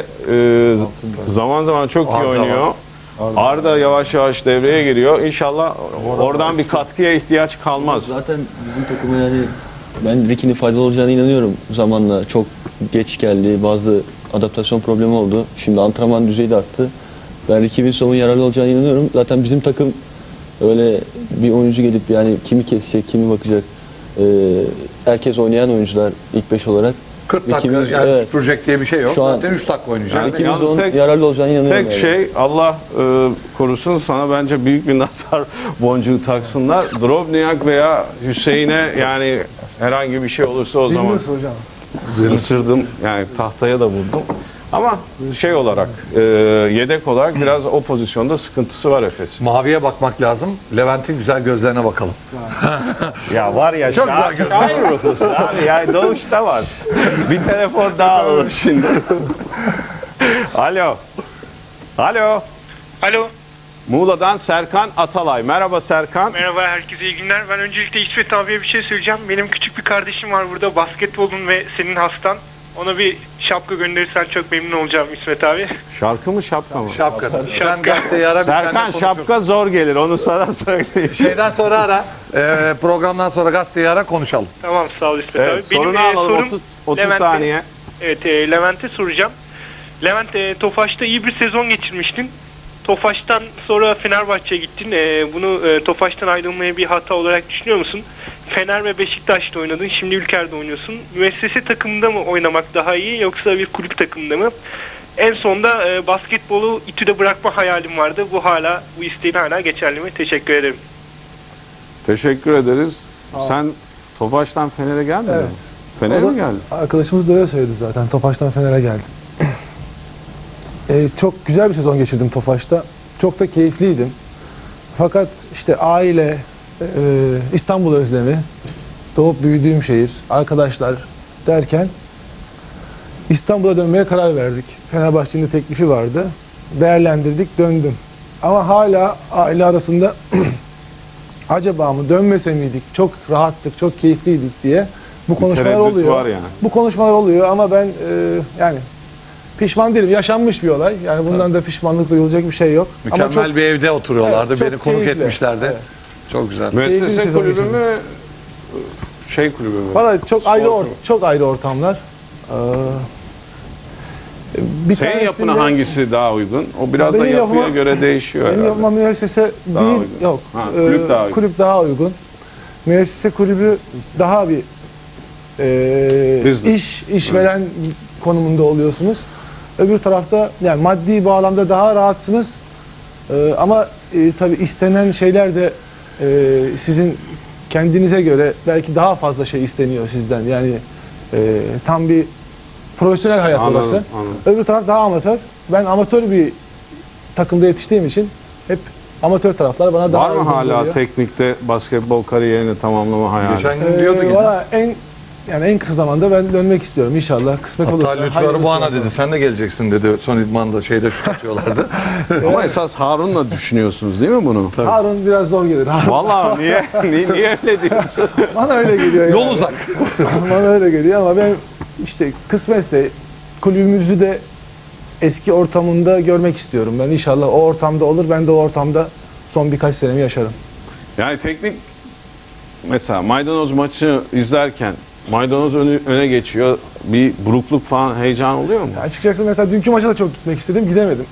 e, zaman zaman çok iyi Arda oynuyor. var. Arda yavaş yavaş devreye giriyor. İnşallah oradan bir katkıya ihtiyaç kalmaz. Zaten bizim takıma yani ben Ricky'nin faydalı olacağına inanıyorum zamanla. Çok geç geldi. Bazı adaptasyon problemi oldu. Şimdi antrenman düzeyi de arttı. Ben Ricky Wilson'un yararlı olacağına inanıyorum. Zaten bizim takım öyle bir oyuncu gelip yani kimi kesecek, kimi bakacak. Ee, herkes oynayan oyuncular ilk beş olarak. kırk dakika Ricky Wilson- yani evet. sürecek diye bir şey yok. Şu an- Zaten üç dakika oynayacak. Yani Ricky Yalnız Wilson'un tek- yararlı olacağına inanıyorum. Tek yani. şey Allah e, korusun sana bence büyük bir nazar boncuğu taksınlar. Drobnyak veya Hüseyin'e yani herhangi bir şey olursa o zaman Nasıl hocam? ısırdım yani tahtaya da vurdum. Ama şey olarak e, yedek olarak biraz o pozisyonda sıkıntısı var Efes'in. Maviye bakmak lazım. Levent'in güzel gözlerine bakalım. Ya var ya Çok şair, güzel. şair ruhlusun abi yani doğuşta var. Bir telefon daha alalım şimdi. Alo. Alo. Alo. Muğla'dan Serkan Atalay. Merhaba Serkan. Merhaba, herkese iyi günler. Ben öncelikle İsmet abiye bir şey söyleyeceğim. Benim küçük bir kardeşim var burada, basketbolun ve senin hastan. Ona bir şapka gönderirsen çok memnun olacağım İsmet abi. Şarkı mı şapka mı? Şapka. Sen Şapka. gazeteyi ara. biz seninle Serkan konuşuruz. şapka zor gelir onu sana söyleyeyim. Şeyden sonra ara. Ee, programdan sonra gazeteyi ara konuşalım. Tamam, sağ ol İsmet Evet, abi. sorunu e, alalım sorum otuz, otuz Levent'e- saniye. Evet, e, Levent'e soracağım. Levent, e, Tofaş'ta iyi bir sezon geçirmiştin. Tofaş'tan sonra Fenerbahçe'ye gittin. E, bunu e, Tofaş'tan ayrılmaya bir hata olarak düşünüyor musun? Fener ve Beşiktaş'ta oynadın. Şimdi Ülker'de oynuyorsun. Müessese takımında mı oynamak daha iyi yoksa bir kulüp takımında mı? En sonda e, basketbolu İTÜ'de bırakma hayalim vardı. Bu hala, bu isteğin hala geçerli mi? Teşekkür ederim. Teşekkür ederiz. Sağ ol. Sen Tofaş'tan Fener'e gelmedin Evet. mi? Fener'e O da- mi geldin? Arkadaşımız da öyle söyledi zaten. Tofaş'tan Fener'e geldi. Ee, çok güzel bir sezon geçirdim Tofaş'ta. Çok da keyifliydim. Fakat işte aile, e, İstanbul özlemi, doğup büyüdüğüm şehir, arkadaşlar derken İstanbul'a dönmeye karar verdik. Fenerbahçe'nin de teklifi vardı. Değerlendirdik, döndüm. Ama hala aile arasında acaba mı dönmese miydik? Çok rahattık, çok keyifliydik diye bu konuşmalar tereddüt oluyor. var yani. Bu konuşmalar oluyor ama ben e, yani pişman değilim. Yaşanmış bir olay. Yani bundan da pişmanlık duyulacak bir şey yok. Mükemmel ama çok, bir evde oturuyorlardı. Evet, çok Beni konuk keyifli. etmişlerdi. Evet. Çok güzel. Keyifli bir Müessese sezon kulübü geçirdim. mü? Şey kulübü mü? Valla çok Spor ayrı or- kulübü. çok ayrı ortamlar. Ee, bir Senin yapına tanesinde- hangisi daha uygun? O biraz da Benim yapıya yapıma- göre değişiyor Benim herhalde. yapma müessese Daha değil, uygun. yok. Ha, kulüp Ee, daha uygun. kulüp daha uygun. Müessese kulübü daha bir e, iş işveren konumunda oluyorsunuz. Öbür tarafta yani maddi bağlamda daha rahatsınız. E, ama e, tabii istenen şeyler de e, sizin kendinize göre belki daha fazla şey isteniyor sizden. Yani e, tam bir profesyonel hayat Anladım, orası. anladım. Öbür taraf daha amatör. Ben amatör bir takımda yetiştiğim için hep amatör taraflar bana daha Var mı uygun hala geliyor. teknikte basketbol kariyerini tamamlama hayali? Geçen gün Ee, diyordu ki. valla en yani en kısa zamanda ben dönmek istiyorum inşallah. Kısmet olursa. Hatta Lütfü hayırlısı Arıboğan'a olsun. dedi sen de geleceksin dedi. Son idmanda şeyde şut atıyorlardı. Ama esas Harun'la düşünüyorsunuz değil mi bunu? Harun biraz zor gelir. Harun. Vallahi niye, niye, niye öyle diyorsun? Bana öyle geliyor. Yol yani. uzak. Bana öyle geliyor ama ben işte kısmetse kulübümüzü de eski ortamında görmek istiyorum. Ben inşallah o ortamda olur. Ben de o ortamda son birkaç senemi yaşarım. Yani teknik mesela maydanoz maçı izlerken maydanoz öne, öne geçiyor. Bir burukluk falan heyecan oluyor mu? Açıkçası mesela dünkü maça da çok gitmek istedim. Gidemedim.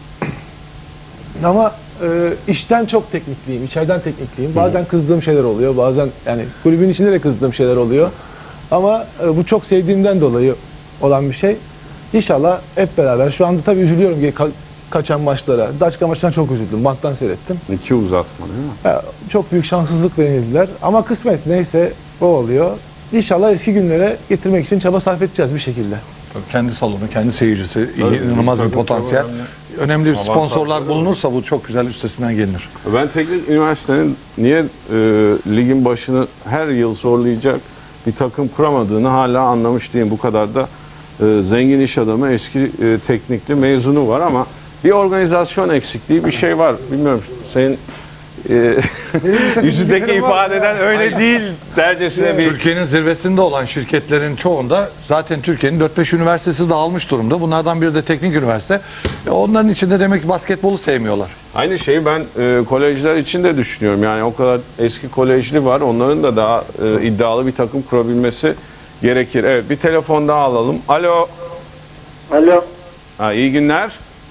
Ama e, işten çok teknikliyim. İçeriden teknikliyim. Bazen kızdığım şeyler oluyor. Bazen yani kulübün içinde de kızdığım şeyler oluyor. Ama e, bu çok sevdiğimden dolayı olan bir şey. İnşallah hep beraber. Şu anda tabii üzülüyorum ki ka- kaçan maçlara. Daçka maçından çok üzüldüm. Banttan seyrettim. İki uzatma değil mi? Ya, çok büyük şanssızlıkla yenildiler. Ama kısmet neyse o oluyor. İnşallah eski günlere getirmek için çaba sarf edeceğiz bir şekilde. Tabii kendi salonu, kendi seyircisi, Tabii, inanılmaz bir tabii, potansiyel. çok Önemli bir Avantaj. sponsorlar bulunursa bu çok güzel üstesinden gelinir. Ben teknik üniversitenin niye e, ligin başını her yıl zorlayacak bir takım kuramadığını hala anlamış değilim. Bu kadar da e, zengin iş adamı, eski e, teknikli mezunu var ama bir organizasyon eksikliği bir şey var. Bilmiyorum senin e, yüzündeki ifadeden öyle değil dercesine bir... Türkiye'nin zirvesinde olan şirketlerin çoğunda zaten Türkiye'nin dört beş üniversitesi dağılmış durumda. Bunlardan biri de teknik üniversite. E, Onların içinde demek ki basketbolu sevmiyorlar. Aynı şeyi ben e, kolejler için de düşünüyorum. Yani o kadar eski kolejli var. Onların da daha e, iddialı bir takım kurabilmesi gerekir. Evet, bir telefon daha alalım. Alo. Alo. Ha, iyi günler.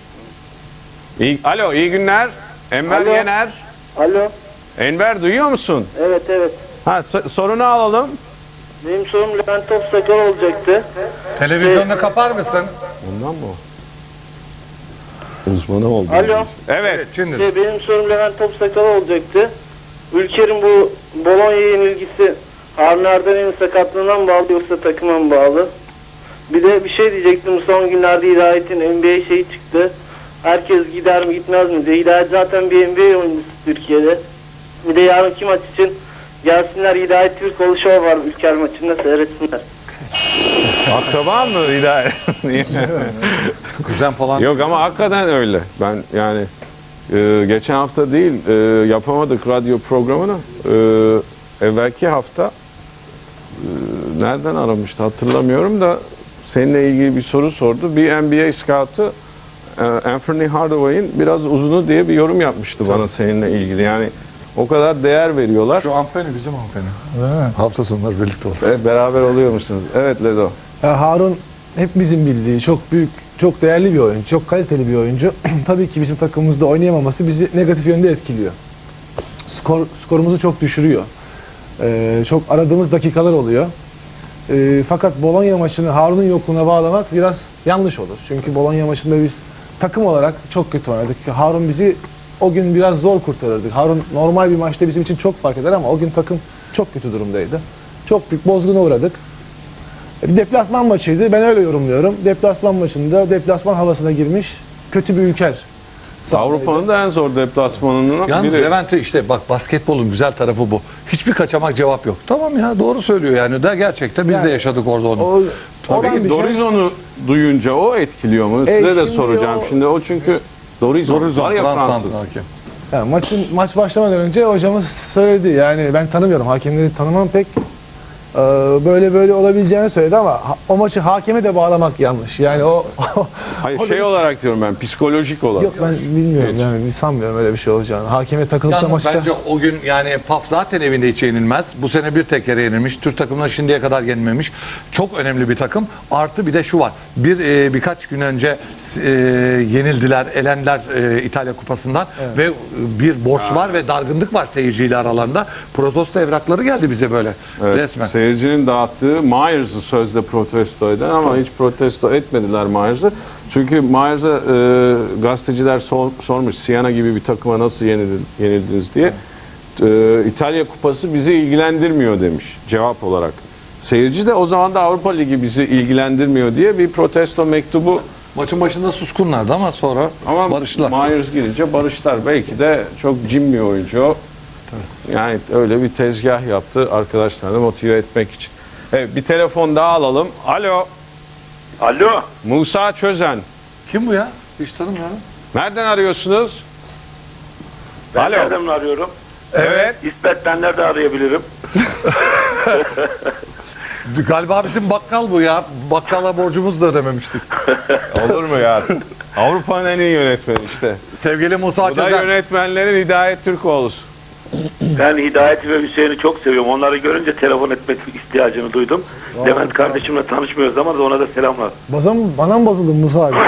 İyi, alo, iyi günler. Enver Alo. Yener. Alo. Enver duyuyor musun? Evet evet. Ha, so- sorunu alalım. Benim sorum Levent Topsakal olacaktı. Televizyonunu kapar mısın? Ondan mı? Uzmanı oldu. Alo. Evet. Şimdi. Şey, benim sorum Levent Topsakal olacaktı. Ülker'in bu Bologna yenilgisi Harun Erden'in sakatlığından mı bağlı yoksa takıma mı bağlı? Bir de bir şey diyecektim. Son günlerde Hidayet'in N B A şeyi çıktı. Herkes gider mi gitmez mi diye. Hidayet zaten bir N B A oyuncusu Türkiye'de. Bir de yarınki maç için gelsinler, Hidayet Türkoğlu Show var Ülker maçında, seyretsinler. Akraba mı Hidayet? Kuzen falan. Yok ama hakikaten öyle. Ben yani e, geçen hafta değil e, yapamadık radyo programını. E, evvelki hafta e, nereden aramıştı hatırlamıyorum da seninle ilgili bir soru sordu. Bir N B A scout'u e, Anthony Hardaway'in biraz uzunu diye bir yorum yapmıştı bana seninle ilgili. Yani o kadar değer veriyorlar. Şu Ampeni bizim Ampeni. Hafta sonları birlikte olur. Evet, beraber oluyor musunuz? Evet Ledo. Ya Harun hepimizin bildiği çok büyük, çok değerli bir oyuncu, çok kaliteli bir oyuncu. Tabii ki bizim takımımızda oynayamaması bizi negatif yönde etkiliyor. Skor, skorumuzu çok düşürüyor. Ee, çok aradığımız dakikalar oluyor. Ee, fakat Bologna maçını Harun'un yokluğuna bağlamak biraz yanlış olur. Çünkü Bologna maçında biz takım olarak çok kötü oynadık. Harun bizi o gün biraz zor kurtarırdı. Harun normal bir maçta bizim için çok fark eder ama o gün takım çok kötü durumdaydı. Çok büyük bozguna uğradık. Bir deplasman maçıydı. Ben öyle yorumluyorum. Deplasman maçında deplasman havasına girmiş kötü bir Ülker. Avrupa'nın da en zor deplasmanının Yalnız biri. Levent işte bak basketbolun güzel tarafı bu. Hiçbir kaçamak cevap yok. Tamam ya doğru söylüyor yani. Da gerçekten biz Yani de yaşadık orada onu. O, olan Peki bir şey- Dorizon'u duyunca o etkiliyor mu? E, Size de şimdi soracağım. o- Şimdi o çünkü Dorizon, Dorizon, var ya Fransız Fransız. hakem. Yani maçın maç başlamadan önce hocamız söyledi. Yani ben tanımıyorum. Hakemleri tanımam pek. Ee, böyle böyle olabileceğini söyledi ama ha- o maçı hakeme de bağlamak yanlış. Yani o, Hayır o da- şey olarak diyorum ben psikolojik olarak. Yok ben bilmiyorum yani sanmıyorum öyle bir şey olacağını. Hakeme takılıp da Yalnız maçta bence o gün yani P A F zaten evinde hiç yenilmez. Bu sene bir tek kere yenilmiş. Türk takımına şimdiye kadar yenilmemiş. Çok önemli bir takım. Artı bir de şu var. Bir e, birkaç gün önce e, yenildiler, elendiler e, İtalya Kupası'ndan ve e, bir borç var ve dargınlık var seyirciyle aralarında. Protesto evrakları geldi bize böyle Evet, resmen. seyircinin dağıttığı Myers'ı sözde protesto eden ama hiç protesto etmediler Myers'ı. Çünkü Myers'a e, gazeteciler sor, sormuş Siena gibi bir takıma nasıl yenildiniz, yenildiniz diye. E, İtalya Kupası bizi ilgilendirmiyor demiş cevap olarak. Seyirci de o zaman da Avrupa Ligi bizi ilgilendirmiyor diye bir protesto mektubu. Maçın başında suskunlardı ama sonra ama barıştılar. Myers girince barıştılar. Belki de çok cin bir oyuncu o. Yani öyle bir tezgah yaptı arkadaşlarını motive etmek için. Evet, bir telefon daha alalım. Alo. Alo. Musa Çözen. Kim bu ya? Hiç tanımıyorum. Nereden arıyorsunuz? Ben Alo. nereden arıyorum? Evet. İsmet'ten nerede arayabilirim? Galiba bizim bakkal bu ya. Bakkala borcumuzu da ödememiştik. Olur mu ya? Avrupa'nın en iyi yönetmeni işte. Sevgili Musa Bu da Çözen. yönetmenlerin Hidayet Türkoğlu. Ben Hidayet'i ve Hüseyin'i çok seviyorum. Onları görünce telefon etmek ihtiyacını duydum. Levent kardeşimle tanışmıyoruz ama da ona da selamlar. Bana, bana mı basıldın Musa abi?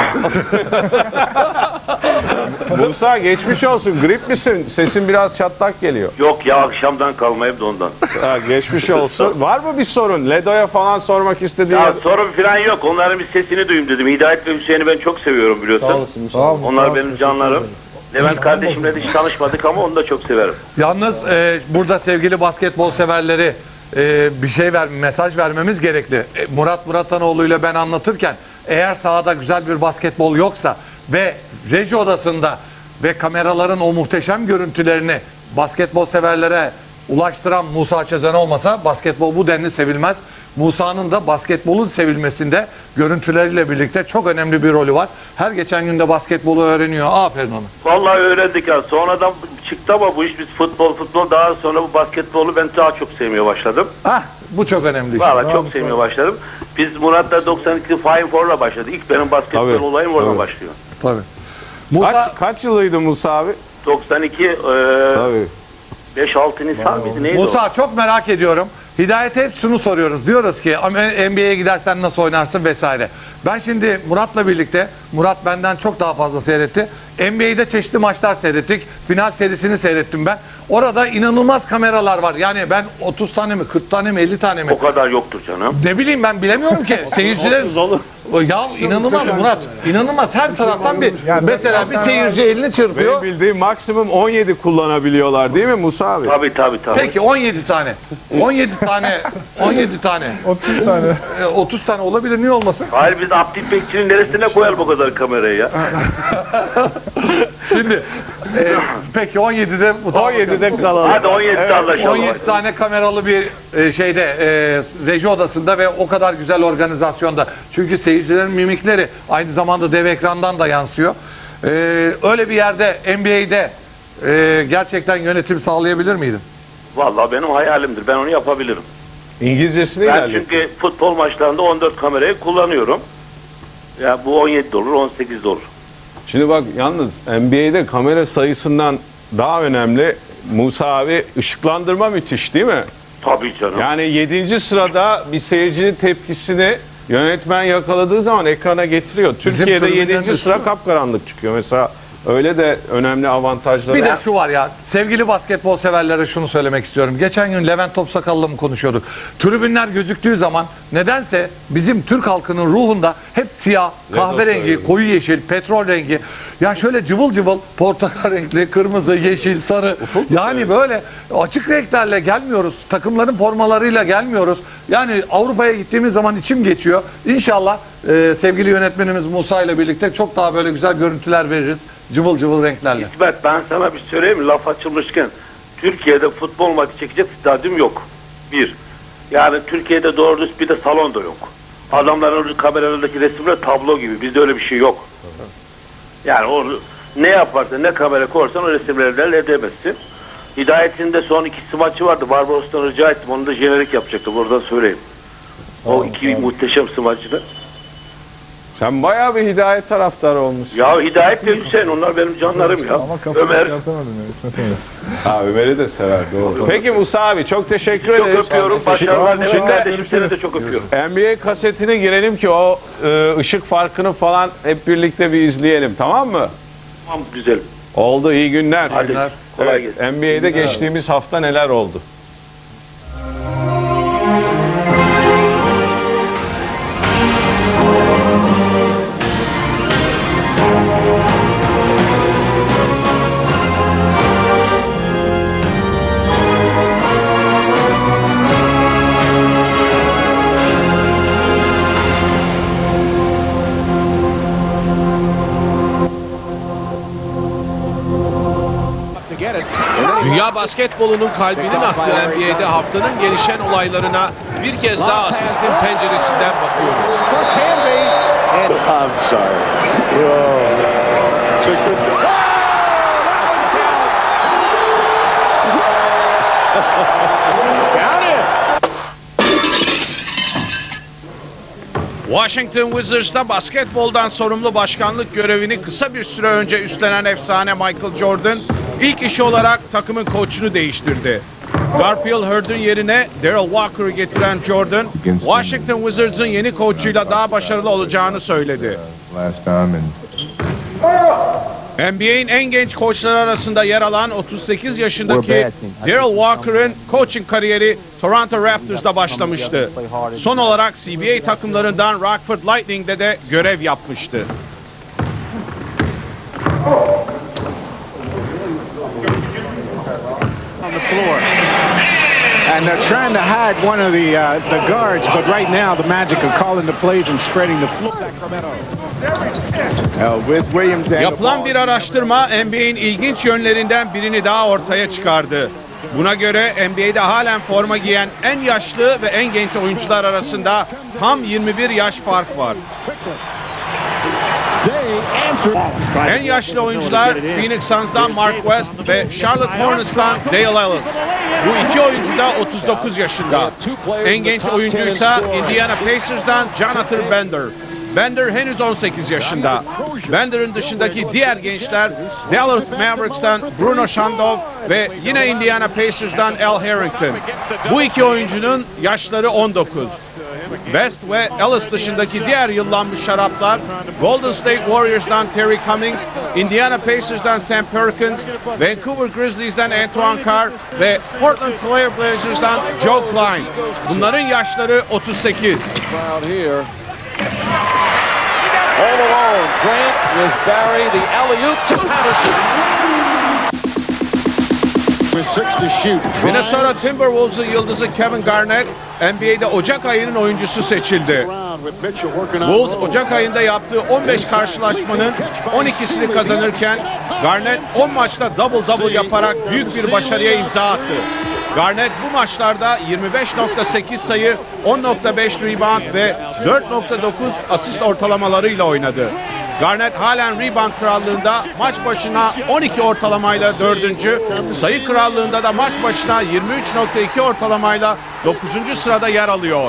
Musa geçmiş olsun. Grip misin? Sesin biraz çatlak geliyor. Yok ya, akşamdan kalmayıp da ondan. Ha, geçmiş olsun. Var mı bir sorun? Ledo'ya falan sormak istediğin Ya ya... sorun falan yok. Onların bir sesini duyayım dedim. Hidayet ve Hüseyin'i ben çok seviyorum biliyorsun. Sağ olasın Musa. Sağ ol, Onlar Musa. benim canlarım. Levent kardeşimle de hiç tanışmadık ama onu da çok severim. Yalnız e, burada sevgili basketbol severleri e, bir şey ver, mesaj vermemiz gerekli. E, Murat Muratanoğlu ile ben anlatırken eğer sahada güzel bir basketbol yoksa ve reji odasında ve kameraların o muhteşem görüntülerini basketbol severlere ulaştıran Musa Çözen olmasa basketbol bu denli sevilmez. Musa'nın da basketbolun sevilmesinde görüntüleriyle birlikte çok önemli bir rolü var. Her geçen günde basketbolu öğreniyor. Aferin ona. Vallahi öğrendik ya. Sonradan çıktı ama bu iş biz futbol futbol daha sonra bu basketbolu ben daha çok sevmeye başladım. Ah, bu çok önemli. Vallahi çok sevmeye başladım. Biz Murat'la doksan iki Final Four'la başladı. İlk benim basketbol Tabii, olayım oradan tabii. başlıyor. Tabii. Musa... Kaç, kaç yılıydı Musa abi? doksan iki e, Tabii. beş altı Nisan mıydı neydi Musa o? çok merak ediyorum. Hidayet'e hep şunu soruyoruz. Diyoruz ki N B A'ye gidersen nasıl oynarsın vesaire. Ben şimdi Murat'la birlikte, Murat benden çok daha fazla seyretti. N B A'de çeşitli maçlar seyrettik. Final serisini seyrettim ben. Orada inanılmaz kameralar var. Yani ben otuz tane mi, kırk tane mi, elli tane mi? O kadar yoktur canım. Ne bileyim ben bilemiyorum ki. Seyirciler... Ya inanılmaz Murat. İnanılmaz. Her taraftan bir... Mesela bir seyirci elini çırpıyor. Benim bildiğim maksimum on yedi kullanabiliyorlar değil mi Musa abi? Tabii tabii tabii. Peki on yedi tane. on yedi tane. on yedi tane. otuz tane. E, otuz tane olabilir, niye olmasın? Hayır, biz Abdül Bekçi'nin neresine koyalım o kadar kamerayı ya? Şimdi e, peki on yedide on yedide kalalım. Hadi on yedide Evet. anlaşalım. on yedi tane kameralı bir e, şeyde e, reji odasında ve o kadar güzel organizasyonda. Çünkü seyircilerin mimikleri aynı zamanda dev ekrandan da yansıyor. E, öyle bir yerde N B A'de e, gerçekten yönetim sağlayabilir miydin? Vallahi benim hayalimdir. Ben onu yapabilirim. İngilizcesini Ben ilerlet. çünkü futbol maçlarında on dört kamerayı kullanıyorum. Ya bu on yedi de olur, on sekiz de olur. Şimdi bak yalnız N B A'de kamera sayısından daha önemli Musa abi ışıklandırma müthiş değil mi? Tabii canım. Yani yedinci sırada bir seyircinin tepkisini yönetmen yakaladığı zaman ekrana getiriyor. Türkiye'de tribünlerin yedinci üstü- sıra kapkaranlık çıkıyor mesela. Öyle de önemli avantajları. Bir de şu var ya, sevgili basketbol severlere şunu söylemek istiyorum. Geçen gün Levent Topsakal'la mı konuşuyorduk? Tribünler gözüktüğü zaman nedense bizim Türk halkının ruhunda hep siyah, kahverengi, koyu yeşil, petrol rengi. Ya şöyle cıvıl cıvıl portakal renkli, kırmızı, yeşil, sarı. Yani böyle açık renklerle gelmiyoruz. Takımların formalarıyla gelmiyoruz. Yani Avrupa'ya gittiğimiz zaman içim geçiyor. İnşallah e, sevgili yönetmenimiz Musa ile birlikte çok daha böyle güzel görüntüler veririz. Cıvıl cıvıl renklerle. İsmet, ben sana bir söyleyeyim mi? Laf açılmışken Türkiye'de futbol maçı çekecek stadyum yok. Bir. Yani Türkiye'de doğru düz bir de salon da yok. Adamların kameralardaki resimler tablo gibi. Bizde öyle bir şey yok. Yani o ne yaparsan, ne kamera koyarsan o resimleri elde edemezsin. Hidayet'in de son ikisi maçı vardı. Barbaros'tan rica ettim. Onu da jenerik yapacaktı. Buradan söyleyeyim. O iki muhteşem smaçını. Sen bayağı bir Hidayet taraftarı olmuşsun. Ya Hidayet ve Hüseyin, onlar benim canlarım ya. Ama kafayı Ömer. çıkartamadım ya İsmet Ömer. Ha, Ömer'i de sever doğru. Peki Musa abi çok teşekkür Çok ederiz. öpüyorum. Başarılar. Şimdi, Şimdi kardeşim seni de çok öpüyorum. N B A kasetine girelim ki o e, ışık farkını falan hep birlikte bir izleyelim, tamam mı? Tamam, güzel. Oldu, iyi günler. Hadi, kolay Evet, gelsin. N B A'de geçtiğimiz hafta neler oldu? Dünya basketbolunun kalbinin attığı N B A'de haftanın gelişen olaylarına bir kez daha asistin penceresinden bakıyoruz. I'm sorry. Washington Wizards'ta basketboldan sorumlu başkanlık görevini kısa bir süre önce üstlenen efsane Michael Jordan ilk işi olarak takımın koçunu değiştirdi. Garfield Hurd'un yerine Daryl Walker'ı getiren Jordan, Washington Wizards'ın yeni koçuyla daha başarılı olacağını söyledi. N B A'in en genç koçları arasında yer alan otuz sekiz yaşındaki Daryl Walker'ın coaching kariyeri Toronto Raptors'da başlamıştı. Son olarak C B A takımlarından Rockford Lightning'de de görev yapmıştı. And they're trying to hide one of the uh, the guards, but right now the Magic are calling the plays and spreading the floor. Yapılan bir araştırma N B A'in ilginç yönlerinden birini daha ortaya çıkardı. Buna göre N B A'de halen forma giyen en yaşlı ve en genç oyuncular arasında tam yirmi bir yaş fark var. En yaşlı oyuncular Phoenix Suns'dan Mark West ve Charlotte Hornets'tan Dale Ellis. Bu iki oyuncu da otuz dokuz yaşında. En genç oyuncuysa Indiana Pacers'dan Jonathan Bender. Bender henüz on sekiz yaşında. Bender'ın dışındaki diğer gençler Dallas Mavericks'tan Bruno Shandov ve yine Indiana Pacers'dan Al Harrington. Bu iki oyuncunun yaşları on dokuz. West ve Ellis dışındaki diğer yıllanmış şaraplar Golden State Warriors'dan Terry Cummings, Indiana Pacers'dan Sam Perkins, Vancouver Grizzlies'dan Antoine Carr ve Portland Trail Blazers'dan Joe Klein. Bunların yaşları otuz sekiz. All alone, Grant with Barry, the alley-oop to Patterson. Minnesota Timberwolves'un yıldızı Kevin Garnett, N B A'de Ocak ayının oyuncusu seçildi. Wolves Ocak ayında yaptığı on beş karşılaşmanın on ikisini kazanırken Garnett on maçta double double yaparak büyük bir başarıya imza attı. Garnett bu maçlarda yirmi beş nokta sekiz sayı, on nokta beş rebound ve dört nokta dokuz asist ortalamalarıyla oynadı. Garnett halen rebound krallığında maç başına on iki ortalamayla dördüncü, sayı krallığında da maç başına yirmi üç nokta iki ortalamayla dokuzuncu sırada yer alıyor.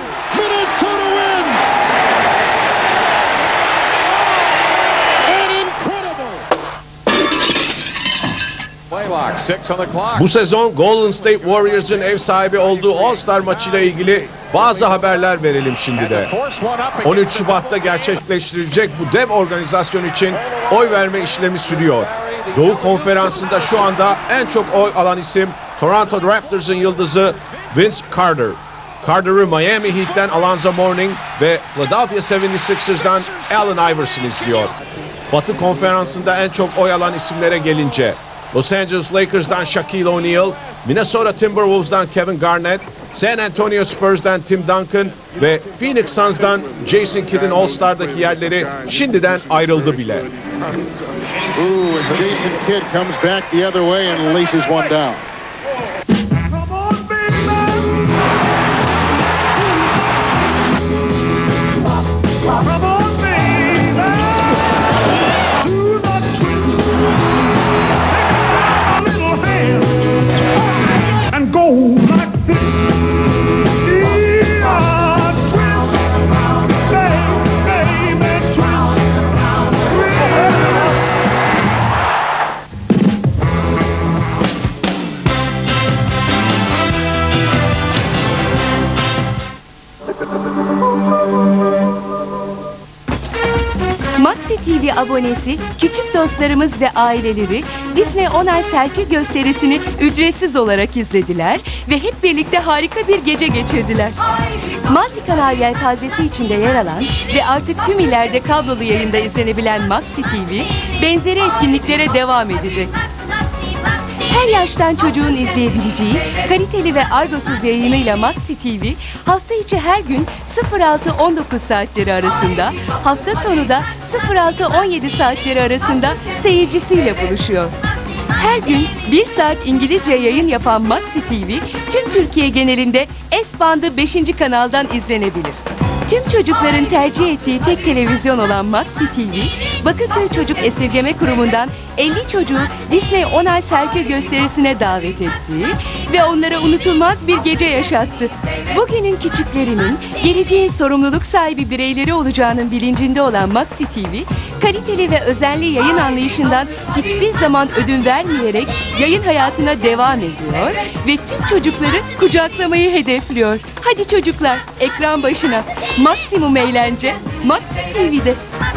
Bu sezon Golden State Warriors'ın ev sahibi olduğu All-Star maçıyla ilgili bazı haberler verelim şimdi de. on üç Şubat'ta gerçekleştirilecek bu dev organizasyon için oy verme işlemi sürüyor. Doğu Konferansı'nda şu anda en çok oy alan isim Toronto Raptors'ın yıldızı Vince Carter. Carter'ı Miami Heat'ten Alonzo Mourning ve Philadelphia yetmiş altı'dan Allen Iverson izliyor. Batı Konferansı'nda en çok oy alan isimlere gelince Los Angeles Lakers'dan Shaquille O'Neal, Minnesota Timberwolves'dan Kevin Garnett, San Antonio Spurs'dan Tim Duncan ve Phoenix Suns'dan Jason Kidd'in All-Star'daki yerleri şimdiden ayrıldı bile. Ooh, and Jason Kidd comes back the other way and laces one down. And go like this. Yeah, twist, baby, baby, twist. Maxi T V abonesi küçük dostlarımız ve aileleri Disney On Ice Herkül gösterisini ücretsiz olarak izlediler ve hep birlikte harika bir gece geçirdiler. Multikanal yelpazesi içinde yer alan ve artık tüm illerde kablolu yayında izlenebilen Maxi T V benzeri etkinliklere devam edecek. Her yaştan çocuğun izleyebileceği kaliteli ve argosuz yayınıyla Maxi T V hafta içi her gün sıfır altı on dokuz saatleri arasında, hafta sonu da sıfır altı on yedi saatleri arasında seyircisiyle buluşuyor. Her gün bir saat İngilizce yayın yapan Maxi T V, tüm Türkiye genelinde S-bandı beşinci kanaldan izlenebilir. Tüm çocukların tercih ettiği tek televizyon olan Maxi T V, Bakırköy Çocuk Esirgeme Kurumu'ndan elli çocuğu Disney On Ice Herkül gösterisine davet etti ve onlara unutulmaz bir gece yaşattı. Bugünün küçüklerinin geleceğin sorumluluk sahibi bireyleri olacağının bilincinde olan Maxi T V, kaliteli ve özenli yayın anlayışından hiçbir zaman ödün vermeyerek yayın hayatına devam ediyor ve tüm çocukları kucaklamayı hedefliyor. Hadi çocuklar, ekran başına. Maksimum eğlence Maxi T V'de.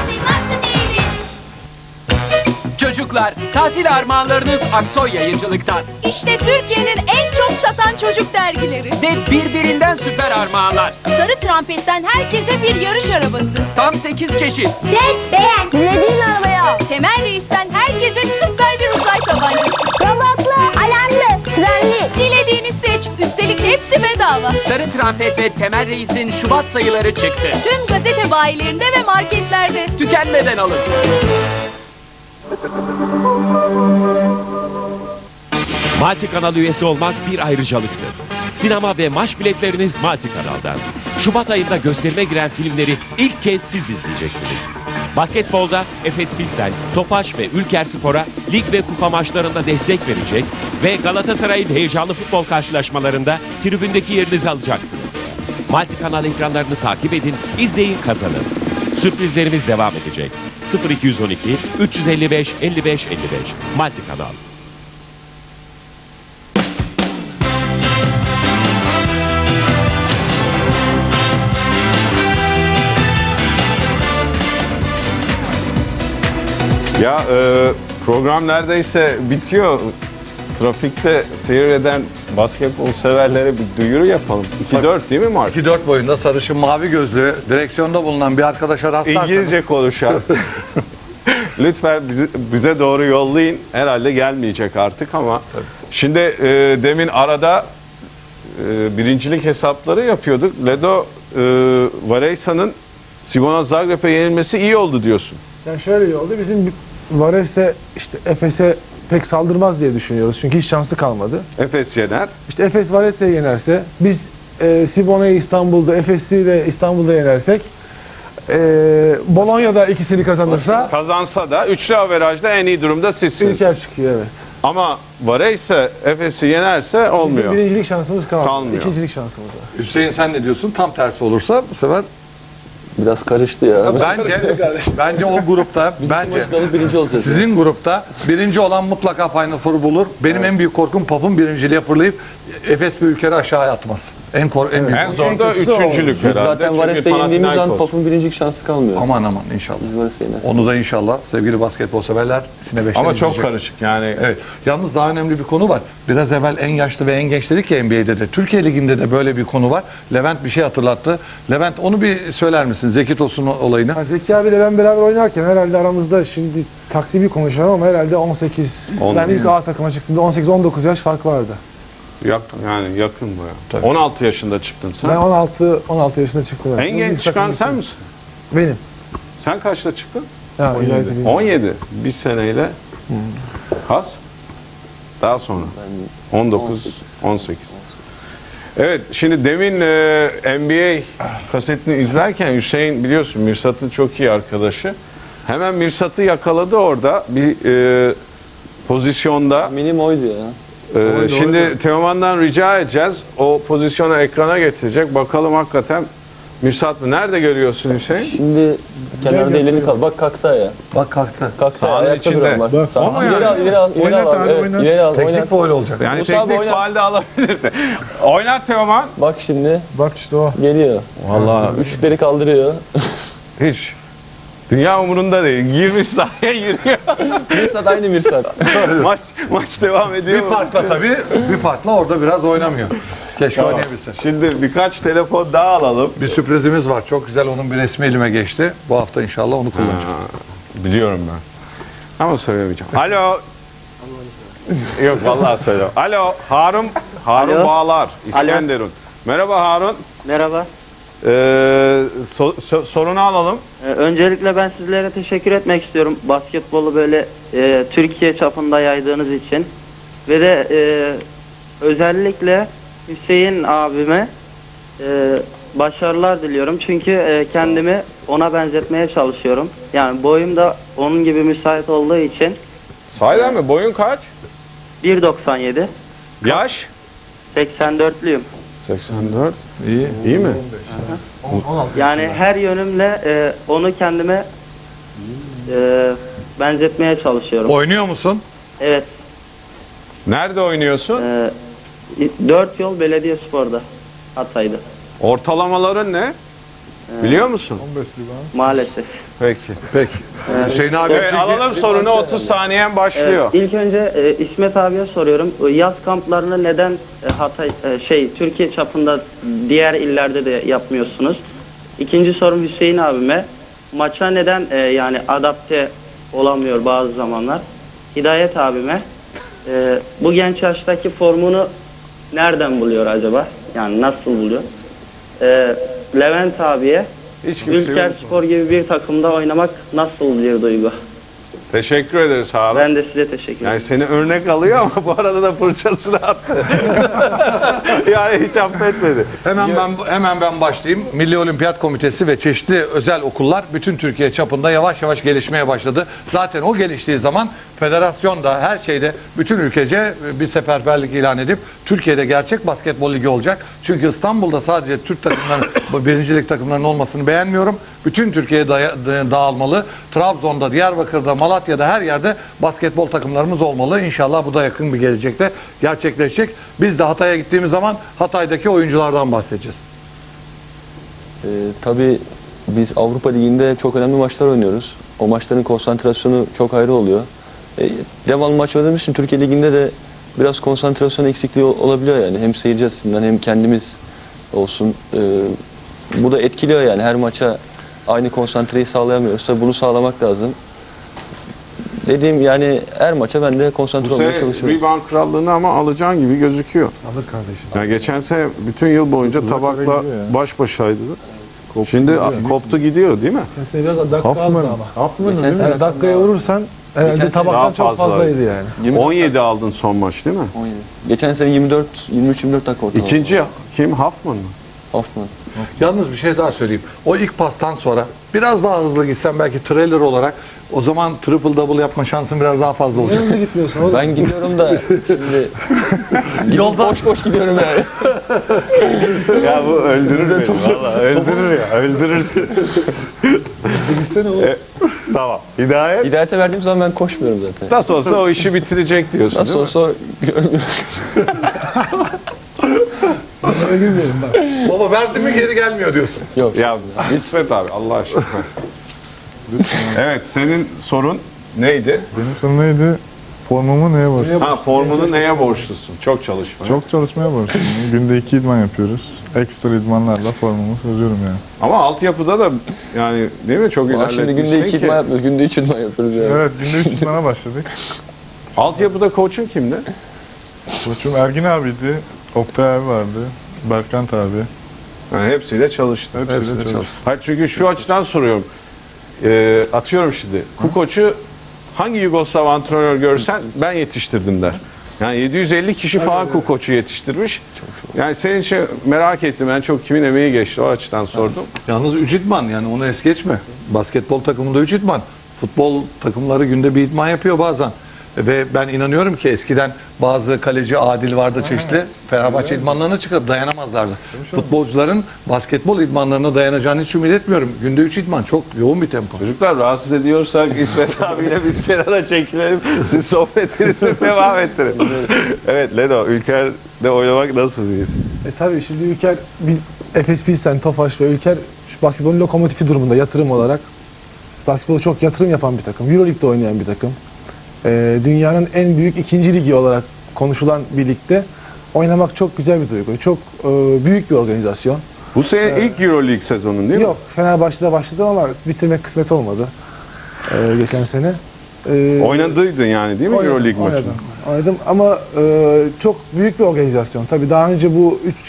Çocuklar, tatil armağanlarınız Aksoy Yayıncılık'tan. İşte Türkiye'nin en çok satan çocuk dergileri. Ve birbirinden süper armağanlar. Sarı Trampet'ten herkese bir yarış arabası. Tam sekiz çeşit. Seç, beğen, dilediğin arabaya. Temel Reis'ten herkese süper bir uzay tabancası. Robotlu, alarmlı, sirenli. Dilediğini seç, üstelik hepsi bedava. Sarı Trampet ve Temel Reis'in Şubat sayıları çıktı. Tüm gazete bayilerinde ve marketlerde. Tükenmeden alın. Multi Kanal üyesi olmak bir ayrıcalıktır. Sinema ve maç biletleriniz Multi Kanal'dan. Şubat ayında gösterime giren filmleri ilk kez siz izleyeceksiniz. Basketbolda Efes Pilsen, Topaş ve Ülkerspor'a lig ve kupa maçlarında destek verecek ve Galatasaray'ın heyecanlı futbol karşılaşmalarında tribündeki yerinizi alacaksınız. Multi Kanal ekranlarını takip edin, izleyin, kazanın. Sürprizlerimiz devam edecek. sıfır iki on iki üç yüz elli beş elli beş elli beş Multi Kanal. Ya e, program neredeyse bitiyor. Trafikte seyreden basketbol severlere bir duyuru yapalım. iki dört değil mi Mark? iki dört boyunda sarışın mavi gözlü direksiyonda bulunan bir arkadaşa rastlarsanız. İngilizce konuşan. Lütfen bizi, bize doğru yollayın. Herhalde gelmeyecek artık ama. Evet. Şimdi e, demin arada e, birincilik hesapları yapıyorduk. Ledo e, Vareysa'nın Cibona Zagreb'e yenilmesi iyi oldu diyorsun. Yani şöyle iyi oldu. Bizim Varese işte Efes'e pek saldırmaz diye düşünüyoruz. Çünkü hiç şansı kalmadı. Efes yener. İşte Efes Varese'yi yenerse, biz e, Cibona'yı İstanbul'da, Efes'i de İstanbul'da yenersek, e, Bolonya'da ikisini kazanırsa... Kazansa da üçlü averajda en iyi durumda sizsiniz. İlker çıkıyor, evet. Ama Varese Efes'i yenerse olmuyor. Bizim birincilik şansımız kalmıyor. Kalmıyor. İkincilik şansımız var. Hüseyin sen ne diyorsun? Tam tersi olursa bu sefer... Biraz karıştı ya. Bence bence o grupta bence birinci olacağız. Sizin grupta birinci olan mutlaka Final Four'u bulur. Benim evet. en büyük korkum Pop'un birinciliğe fırlayıp Efes ve Ülker'i aşağıya atması. En kor en, evet. en zor da üçüncülük herhalde. Zaten Vares'e yendiğimiz an Pop'un birincilik şansı kalmıyor. Aman aman inşallah. Onu da inşallah sevgili basketbol severler Sine beşten Ama çok izleyecek. karışık yani. Evet. Yalnız daha önemli bir konu var. Biraz evvel en yaşlı ve en genç dedik ya N B A'de de. Türkiye Ligi'nde de böyle bir konu var. Levent bir şey hatırlattı. Levent onu bir söyler misin? Zeki Tosun olayını. Ha, Zeki abiyle ben beraber oynarken herhalde aramızda şimdi takribi konuşuyorum ama herhalde on sekiz on, ben ilk A takıma çıktığımda on sekiz on dokuz yaş fark vardı. Yakın yani yakın bu ya. on altı yaşında çıktın sen. Ben on altı on altı yaşında çıktım. En genç çıkan sen misin? Benim. Sen kaçta çıktın? Ya, on yedi. on yedi. Bir seneyle. Hmm. Has. Daha sonra. on dokuz on sekiz. Evet, şimdi demin e, N B A kasetini izlerken Hüseyin biliyorsun Mirsat'ın çok iyi arkadaşı. Hemen Mirsat'ı yakaladı orada bir e, pozisyonda. Minim oydu ya. Ee, oydu, şimdi oydu. Teoman'dan rica edeceğiz. O pozisyonu ekrana getirecek. Bakalım hakikaten Mirsat mı? Nerede görüyorsun Hüseyin? Şimdi kenarda elini kal. Bak kalktı ya. Bak kalktı. Kalktı. Sahanın içinde. Bak. Bak. Ama yani. İleri al, ileri al, ileri al. Evet, oynat. ileri al. Teknik faul olacak. Yani Musa teknik faul de alabilir. Oynat Teoman. Bak şimdi. Bak işte o. Geliyor. Vallahi üçlükleri kaldırıyor. Hiç. Dünya umurunda değil. Girmiş sahaya giriyor. Mirsat aynı Mirsat. maç maç devam ediyor. Bir farkla tabii. Bir farkla orada biraz oynamıyor. Keşke tamam. oynayabilsin. Şimdi birkaç telefon daha alalım. Bir sürprizimiz var. Çok güzel, onun bir resmi elime geçti. Bu hafta inşallah onu kullanacağız. Ha, biliyorum ben. Ama söylemeyeceğim. Alo. Yok vallahi söyle. Alo Harun. Harun Alo. Bağlar. İskenderun. Merhaba Harun. Merhaba. Ee, so- so- sorunu alalım. Ee, Öncelikle ben sizlere teşekkür etmek istiyorum. Basketbolu böyle e, Türkiye çapında yaydığınız için. Ve de e, özellikle Hüseyin abime e, başarılar diliyorum. Çünkü e, kendimi ona benzetmeye çalışıyorum. Yani boyum da onun gibi müsait olduğu için. Sahiden mi? Boyun kaç? bir doksan yedi. Yaş? seksen dörtlüyüm. seksen dört. İyi. İyi mi? Yani her yönümle e, onu kendime e, benzetmeye çalışıyorum. Oynuyor musun? Evet. Nerede oynuyorsun? E, dört yol Belediyespor'da. Hatay'da. Ortalamaların ne? Biliyor musun? Maalesef. Peki. Peki. Hüseyin abi. Evet, alalım sorunu. otuz saniyen başlıyor. Evet, ilk önce e, İsmet abiye soruyorum. E, Yaz kamplarını neden e, Hatay e, şey Türkiye çapında diğer illerde de yapmıyorsunuz? İkinci sorum Hüseyin abime. Maça neden e, yani adapte olamıyor bazı zamanlar? Hidayet abime. E, bu genç yaştaki formunu nereden buluyor acaba? Yani nasıl buluyor? E, Levent abiye. Ülker Spor gibi bir takımda oynamak nasıl bir duygu? Teşekkür ederiz Harun. Ben de size teşekkür ederim. Yani seni örnek alıyor ama bu arada da fırçasını attı. Yani hiç affetmedi. Hemen ben hemen ben başlayayım. Milli Olimpiyat Komitesi ve çeşitli özel okullar bütün Türkiye çapında yavaş yavaş gelişmeye başladı. Zaten o geliştiği zaman federasyon da her şeyde bütün ülkece bir seferberlik ilan edip Türkiye'de gerçek basketbol ligi olacak. Çünkü İstanbul'da sadece Türk takımlarının, bu birincilik takımlarının olmasını beğenmiyorum. Bütün Türkiye'ye dağılmalı. Trabzon'da, Diyarbakır'da, Malatya'da her yerde basketbol takımlarımız olmalı. İnşallah bu da yakın bir gelecekte gerçekleşecek. Biz de Hatay'a gittiğimiz zaman Hatay'daki oyunculardan bahsedeceğiz. Ee, tabii biz Avrupa Ligi'nde çok önemli maçlar oynuyoruz. O maçların konsantrasyonu çok ayrı oluyor. Ee, devamlı maç oynadığımız için Türkiye Ligi'nde de biraz konsantrasyon eksikliği olabiliyor yani. Hem seyirci açısından hem kendimiz olsun. Ee, bu da etkiliyor yani. Her maça aynı konsantreyi sağlayamıyoruz. Tabii bunu sağlamak lazım. Dediğim yani her maça ben de konsantre olmaya Bu çalışıyorum. sene rebound krallığını ama alacağın gibi gözüküyor. Alır kardeşim. Yani geçen sene bütün yıl boyunca tabakla baş başaydı. Şimdi koptu gidiyor değil mi? Geçen sene biraz dakika azdı Hoffman. ama. Hoffman Geçen değil mi? sene dakikaya vurursan herhalde tabaktan çok fazlaydı yani. on yedi aldın son maç değil mi? on yedi. Geçen sene yirmi dört yirmi üç yirmi dört dakika ortalama. İkinci kim? Hoffman mı? Hoffman. Yalnız bir şey daha söyleyeyim. O ilk pastan sonra biraz daha hızlı gitsen belki trailer olarak o zaman triple double yapma şansın biraz daha fazla olacak. Hızlı gitmiyorsun oğlum. Ben gidiyorum da şimdi yolda boş boş gidiyorum yani. Ya bu öldürür beni valla. Öldürür ya. Öldürürsün. e, tamam. Hidayet? Hidayete verdiğim zaman ben koşmuyorum zaten. Nasıl olsa o işi bitirecek diyorsun Nasıl değil olsa görmüyorum. Baba verdi mi geri gelmiyor diyorsun. Yok. Ya İsmet abi Allah aşkına. Evet senin sorun neydi? Benim sorum neydi? Formumu neye borçluyum? Ha formunu neye borçlusun? Çok çalışma. Çok çalışmaya borçluyum. Günde iki idman yapıyoruz. Ekstra idmanlarla formumu çözüyorum yani. Ama altyapıda da yani değil mi çok Aa, ilerletmişsin şimdi günde iki ki. idman yapmıyoruz. Günde üç idman yapıyoruz yani. Evet, günde üç idmana başladık. Altyapıda koçun kimdi? Koçum Ergin abiydi, Oktay abi vardı, Berkant abi. Yani hepsiyle çalıştın. Hepsiyle, Hepsiyle çalıştım. çalıştın. Hayır çünkü şu açıdan soruyorum. Ee, atıyorum şimdi. Kukoç'u hangi Yugoslav antrenör görsen ben yetiştirdim der. Yani yedi yüz elli kişi falan Kukoç'u yetiştirmiş. Yani senin için merak ettim. Ben çok kimin emeği geçti o açıdan sordum. Yalnız üç idman yani onu es geçme. Basketbol takımında üç idman. Futbol takımları günde bir idman yapıyor bazen. Ve ben inanıyorum ki eskiden bazı kaleci Adil vardı çeşitli. Fenerbahçe idmanlarına çıkıp dayanamazlardı. Futbolcuların basketbol idmanlarına dayanacağını hiç ümit etmiyorum. Günde üç idman çok yoğun bir tempo. Çocuklar rahatsız ediyorsak İsmet abiyle biz kenara çekilelim. Siz sohbetinizi devam ettirin. Evet Ledo, Ülker'de oynamak nasıl bir his? E tabii şimdi Ülker, Efes Pilsen, Tofaş ve Ülker şu basketbolun lokomotifi durumunda yatırım olarak. Basketbola çok yatırım yapan bir takım. Euroleague'de oynayan bir takım. Ee, dünyanın en büyük ikinci ligi olarak konuşulan bir ligde oynamak çok güzel bir duygu. Çok e, büyük bir organizasyon. Bu sene ee, ilk Euroleague sezonun değil mi? Yok, Fenerbahçe'de başladı ama bitirmek kısmet olmadı ee, geçen sene. Ee, Oynadıydın yani değil mi oynadım, Euroleague maçını? Oynadım, oynadım ama e, çok büyük bir organizasyon. Tabii daha önce bu üç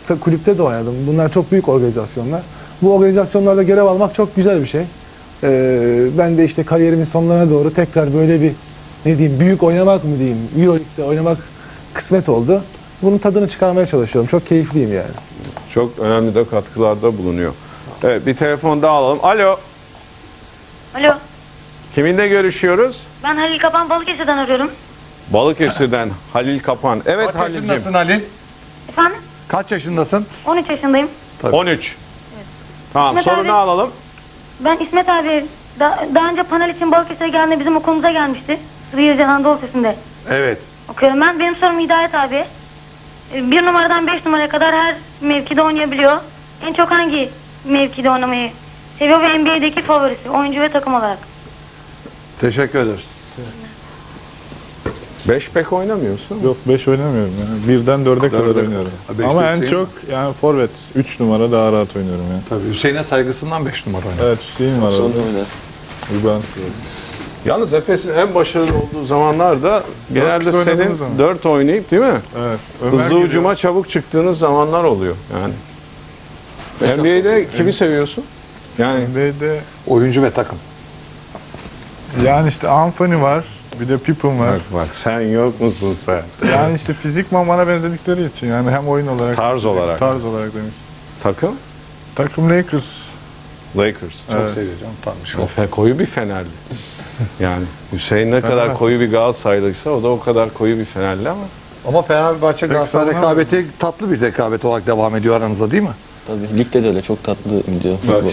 ta- kulüpte de oynadım. Bunlar çok büyük organizasyonlar. Bu organizasyonlarda görev almak çok güzel bir şey. Ee, ben de işte kariyerimin sonlarına doğru tekrar böyle bir ne diyeyim büyük oynamak mı diyeyim, Euroleague'de oynamak kısmet oldu. Bunun tadını çıkarmaya çalışıyorum. Çok keyifliyim yani. Çok önemli de katkılarda bulunuyor. Evet, bir telefon daha alalım. Alo. Alo, Kiminle görüşüyoruz? ben Halil Kapan Balıkesir'den arıyorum. Balıkesir'den Halil Kapan. Evet Kaç Halil'cim. yaşındasın Halil? Efendim? Kaç yaşındasın? on üç yaşındayım. on üç. Tamam, İsmet sorunu abi- alalım. Ben İsmet abi, da, daha önce panel için Balıkesir'e geldiğinde bizim okulumuza gelmişti. Sırıyırcan Anadolu Lisesi'nde Evet. okuyorum ben. Benim sorum Hidayet abi. Ee, Bir numaradan beş numaraya kadar her mevkide oynayabiliyor. En çok hangi mevkide oynamayı seviyor ve N B A'deki favorisi, oyuncu ve takım olarak? Teşekkür ederiz. beş pek oynamıyorsun. Yok beş oynamıyorum yani. Birden dörde kadar Dörde oynuyorum. kadar. Ha, beşte Ama en Hüseyin çok yani forvet üç numara daha rahat oynuyorum yani. Tabii Hüseyin'e saygısından beş numara oynar. Evet Hüseyin var orada. İbrahim. Yalnız Efes'in en başarılı olduğu zamanlarda genelde kısa senin oynadığınız zaman. dört oynayıp değil mi? Evet. Ömer Hızlı giriyor. ucuma çabuk çıktığınız zamanlar oluyor yani. N B A'de kimi seviyorsun? Yani N B A'de oyuncu ve takım. yani işte Anthony var. Bir de Pippen var. Bak bak sen yok musun sen? Yani işte fizikman bana benzedikleri için yani hem oyun olarak Tarz olarak. tarz olarak demiş. Takım? Takım Lakers. Lakers. Çok Evet. seveceğim tanmış. O fe- koyu bir Fenerli. Yani Hüseyin ne kadar Fenerbahçe. koyu bir Galatasaraylıysa o da o kadar koyu bir Fenerli ama. Ama Fenerbahçe Galatasaray savunamam. rekabeti tatlı bir rekabet olarak devam ediyor aranızda değil mi? Tabii ligde de öyle çok tatlı gidiyor. Bak.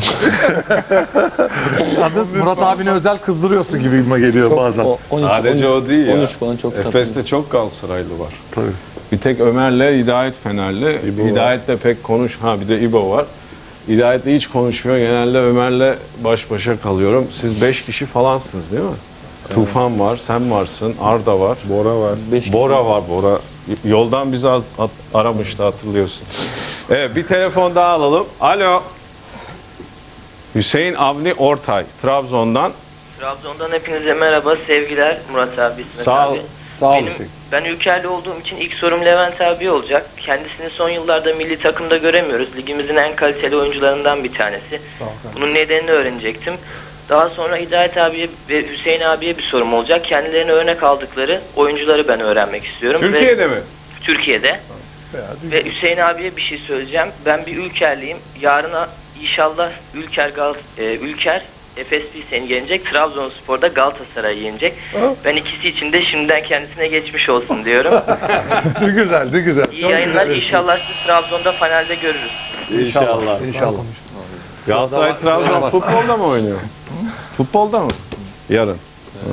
Yalnız Murat abine özel kızdırıyorsun gibi geliyor bazen. O- on üç, Sadece on üç, o değil ya. on üç falan çok tatlı. Efes'te çok Galatasaraylı var. Tabii. Bir tek Ömer'le Hidayet Fenerli. Hidayet'le pek konuş. Ha bir de İbo var. Hidayet'le hiç konuşmuyor. Genelde Ömer'le baş başa kalıyorum. Siz beş kişi falansınız değil mi? Tufan var, sen varsın, Arda var. Bora var. Beş Bora var, Bora. Yoldan bizi at- at- aramıştı hatırlıyorsun. Evet, bir telefon daha alalım. Alo. Hüseyin Avni Ortay, Trabzon'dan. Trabzon'dan hepinize merhaba, sevgiler Murat abi, İsmet Sağ ol. abi. Sağ ol Benim, Hüseyin. ben Ülkerli olduğum için ilk sorum Levent abi olacak. Kendisini son yıllarda milli takımda göremiyoruz. Ligimizin en kaliteli oyuncularından bir tanesi. Sağ ol. Bunun nedenini öğrenecektim. Daha sonra Hidayet abiye ve Hüseyin abiye bir sorum olacak. Kendilerine örnek aldıkları oyuncuları ben öğrenmek istiyorum. Türkiye'de ve, mi? Türkiye'de. Ve Hüseyin abiye bir şey söyleyeceğim. Ben bir Ülkerliyim. Yarına inşallah Ülker Gal e, Ülker Efes seni yenecek. Trabzonspor'da Galatasaray'ı yenecek. Ben ikisi için de şimdiden kendisine geçmiş olsun diyorum. Ne güzel, ne güzel. İyi yayınlar. İnşallah sizi Trabzon'da finalde görürüz. İnşallah. İnşallah. Galatasaray Trabzon futbolda mı oynuyor? Futbolda mı? Yarın. Ha.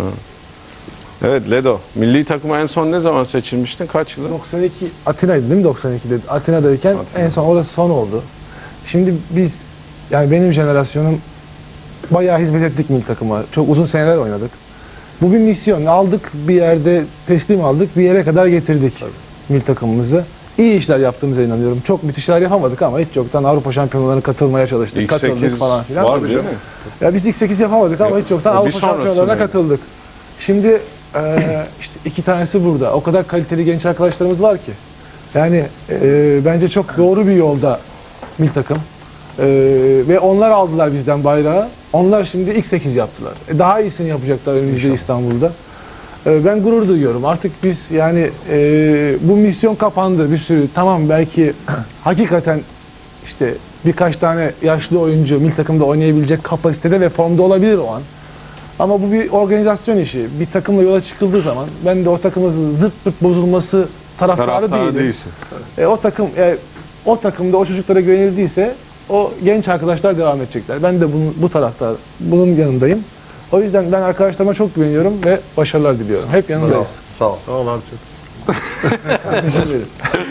Evet Ledo. Milli takıma en son ne zaman seçilmiştin? Kaç yılı? doksan iki Atina'ydı değil mi doksan ikide? Atina'dayken Atina. en son orası son oldu. Şimdi biz yani benim jenerasyonum bayağı hizmet ettik milli takıma. Çok uzun seneler oynadık. Bu bir misyon. Aldık bir yerde teslim aldık. Bir yere kadar getirdik milli takımımızı. İyi işler yaptığımıza inanıyorum. Çok müthiş şeyler yapamadık ama hiç yoktan Avrupa şampiyonlarına katılmaya çalıştık. İlk Katıldık sekiz falan filan. var değil mi? Ya biz ilk sekiz yapamadık ama hiç yoktan O bir Avrupa şampiyonlarına sonrasındaydı. katıldık. Şimdi e, işte iki tanesi burada. O kadar kaliteli genç arkadaşlarımız var ki. Yani e, bence çok doğru bir yolda milli takım. E, ve onlar aldılar bizden bayrağı. Onlar şimdi ilk sekiz yaptılar. E, daha iyisini yapacaklar önümüzde İstanbul'da. E, ben gurur duyuyorum. Artık biz yani e, bu misyon kapandı bir sürü. Tamam belki hakikaten işte birkaç tane yaşlı oyuncu milli takımda oynayabilecek kapasitede ve formda olabilir o an. Ama bu bir organizasyon işi. Bir takımla yola çıkıldığı zaman ben de o takımın zırt pırt bozulması taraftarı, Taraftarı değilim. değilsin. E, o takım e, o takımda o çocuklara güvenildiyse o genç arkadaşlar devam edecekler. Ben de bunun, bu taraftar bunun yanındayım. O yüzden ben arkadaşlarıma çok güveniyorum ve başarılar diliyorum. Hep yanındayız. Sağ ol. Sağ ol abi çok. Teşekkür ederim.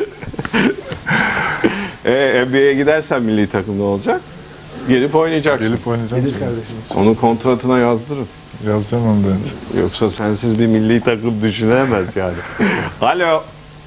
E, N B A'ye gidersen milli takımda olacak. Gelip oynayacaksın. Gelip oynayacağım. Gelir kardeşim. Onun kontratına yazdırın. Yazacağım onu da önce. Yoksa sensiz bir milli takım düşünülemez yani. Alo.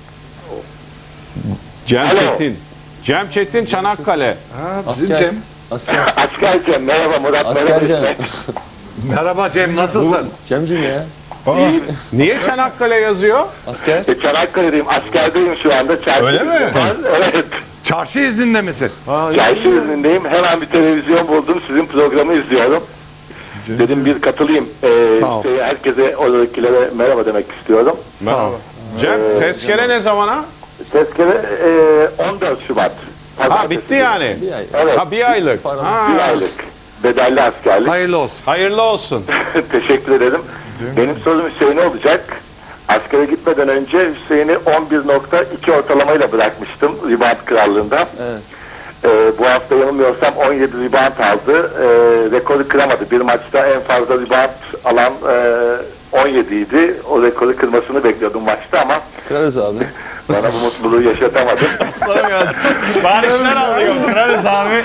Cem Alo. Çetin. Cem Çetin Çanakkale. Ha, bizim Asker. Cem. Asker. Asker Cem, merhaba Murat. Asker merhaba Cem. İsmet. Merhaba Cem, nasılsın? Cemcim ya. Niye Çanakkale yazıyor? Asker. E, Çanakkale'deyim, askerdeyim şu anda. Çerkez Öyle mi? var. Evet. Çarşı izninde misin? Çarşı iznindeyim. Hemen bir televizyon buldum. Sizin programı izliyorum. Dedim bir katılayım. Ee, Sağ ol. Şey, herkese oradakilere merhaba demek istiyorum. Sağ ol. Cem, Ee, tezkere ne zamana? Tezkere e, on dört Şubat. Ha, bitti yani. Bir ay. Evet. Ha, bir aylık. Ha. Bir aylık. Bedelli askerlik. Hayırlı olsun. Hayırlı olsun. Teşekkür ederim. Benim sorum Hüseyin'e olacak. Askere gitmeden önce Hüseyin'i on bir nokta iki ortalamayla bırakmıştım rebound krallığında. Evet. Ee, bu hafta yanılmıyorsam on yedi rebound aldı. Ee, rekoru kıramadı. Bir maçta en fazla rebound alan e, on yedi idi. O rekoru kırmasını bekliyordum maçta ama Kırarız abi. bana bu mutluluğu yaşatamadı. Siparişler alıyor. Kırarız abi.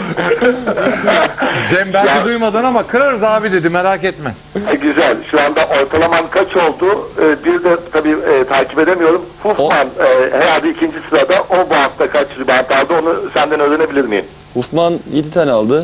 Cem belki Ya- duymadın ama kırarız abi dedi, merak etme. E, güzel. Şu anda ortalamam kaç oldu? E, bir de tabii e, takip edemiyorum. Hufman e, herhalde ikinci sırada. O bu hafta kaç rebound aldı? Onu senden öğrenebilir miyim? Hufman yedi tane aldı.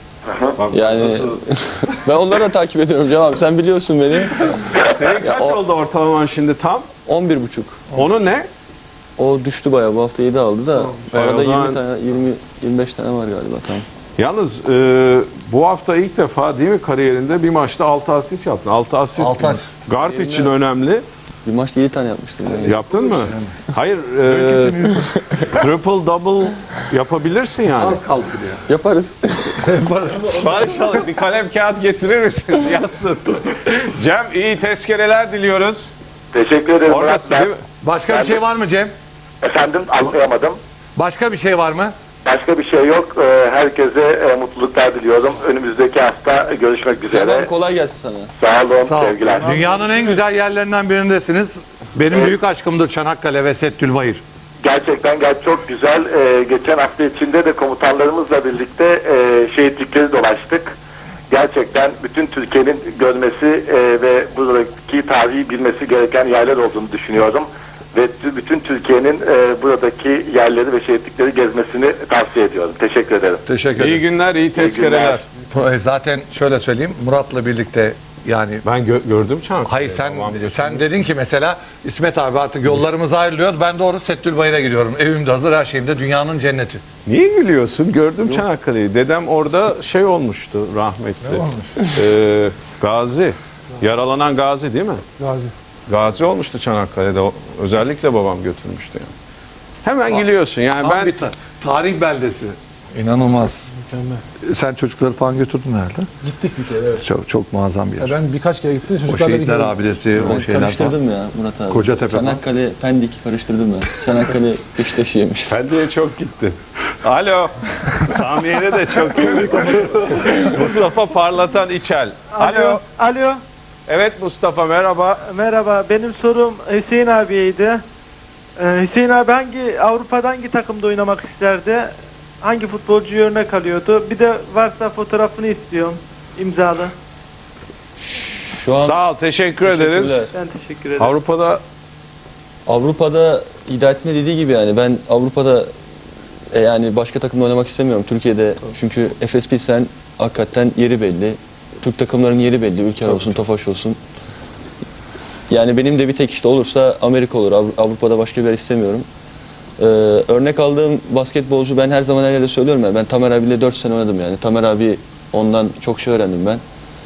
Yani ben onları da takip ediyorum Cem abi. Sen biliyorsun beni. Senin kaç o- oldu ortalaman şimdi tam? on bir buçuk. Onu ne? O düştü bayağı. Bu hafta yedi aldı da. E, Arada o zaman- yirmi tane, yirmi yirmi beş tane var galiba tamam. Yalnız e, bu hafta ilk defa değil mi kariyerinde bir maçta altı asist yaptın. altı asist. Altı asist. Guard için önemli. Bir maçta yedi tane yapmıştım. Yani. Yaptın mı? Hayır. E, triple double yapabilirsin yani. Az kaldı diyor. Yaparız. Sipariş alıp bir kalem kağıt getirir misiniz? Yazsın. Cem, iyi tezkereler diliyoruz. Teşekkür ederim. Orası Murat. değil mi? Başka bir Ben şey de- var mı Cem? Efendim anlayamadım. Başka bir şey var mı? Başka bir şey yok. E, herkese e, mutluluklar diliyorum. Önümüzdeki hafta görüşmek Cem abi üzere. kolay gelsin sana. Sağ olun. Sağ ol. Sevgiler. Dünyanın en güzel yerlerinden birindesiniz. Benim büyük aşkımdır Çanakkale ve Settülbayır. Gerçekten gel çok güzel. Ee, geçen hafta içinde de komutanlarımızla birlikte e, şehitlikleri dolaştık. Gerçekten bütün Türkiye'nin görmesi e, ve buradaki tarihi bilmesi gereken yerler olduğunu düşünüyorum. Ve tü- bütün Türkiye'nin e, buradaki yerleri ve şehitlikleri gezmesini tavsiye ediyorum. Teşekkür ederim. Teşekkür İyi ederim. günler, iyi tezkereler. Zaten şöyle söyleyeyim, Murat'la birlikte yani Ben gö- gördüm Çanakkale'yi. hayır sen Babam sen dedin ki mesela İsmet abi artık yollarımız ayrılıyor. Ben doğru Settülbayır'a gidiyorum. Evim de hazır, her şeyim de dünyanın cenneti. Niye gülüyorsun? Gördüm Çanakkale'yi. Dedem orada şey olmuştu rahmetli. Ee, gazi. Yaralanan gazi değil mi? Gazi. Gazi olmuştu Çanakkale'de. O- Özellikle babam götürmüştü yani. Hemen gülüyorsun. Yani Tam ben bir ta- tarih beldesi. İnanılmaz. Mükemmel. Sen çocukları falan götürdün herhalde. Gittik bir kere evet. Çok çok muazzam bir yer. Ya ben birkaç kere gittim. O Çocuklarla bir şehitler kere- abidesi, o Ben şeyler falan. karıştırdım ya Murat abi. Kocatepe falan. Çanakkale, Pendik karıştırdım ben. Çanakkale Beşiktaş'ı yemiştim. Pendik'e çok gitti. Alo. Samiye'de de çok gittik. Mustafa Parlatan İçel. Alo. Alo. Evet Mustafa merhaba. Merhaba. Benim sorum Hüseyin abiyeydi. Ee, Hüseyin abi hangi Avrupa'da hangi takımda oynamak isterdi? Hangi futbolcuyu örnek alıyordu? Bir de varsa fotoğrafını istiyorum. İmzalı. Şu an Sağ ol, teşekkür ederiz. Teşekkürler. Ben teşekkür ederim. Avrupa'da Avrupa'da Hidayet'in de dediği gibi yani ben Avrupa'da e, yani başka takımda oynamak istemiyorum. Türkiye'de çünkü Efes Pilsen hakikaten yeri belli. Türk takımlarının yeri belli. Ülker olsun, Tofaş olsun. Yani benim de bir tek işte olursa Amerika olur. Avru- Avrupa'da başka bir yer istemiyorum. Ee, örnek aldığım basketbolcu ben her zaman her yerde söylüyorum ya. Ben Tamer abiyle dört sene oynadım yani. Tamer abi ondan çok şey öğrendim ben.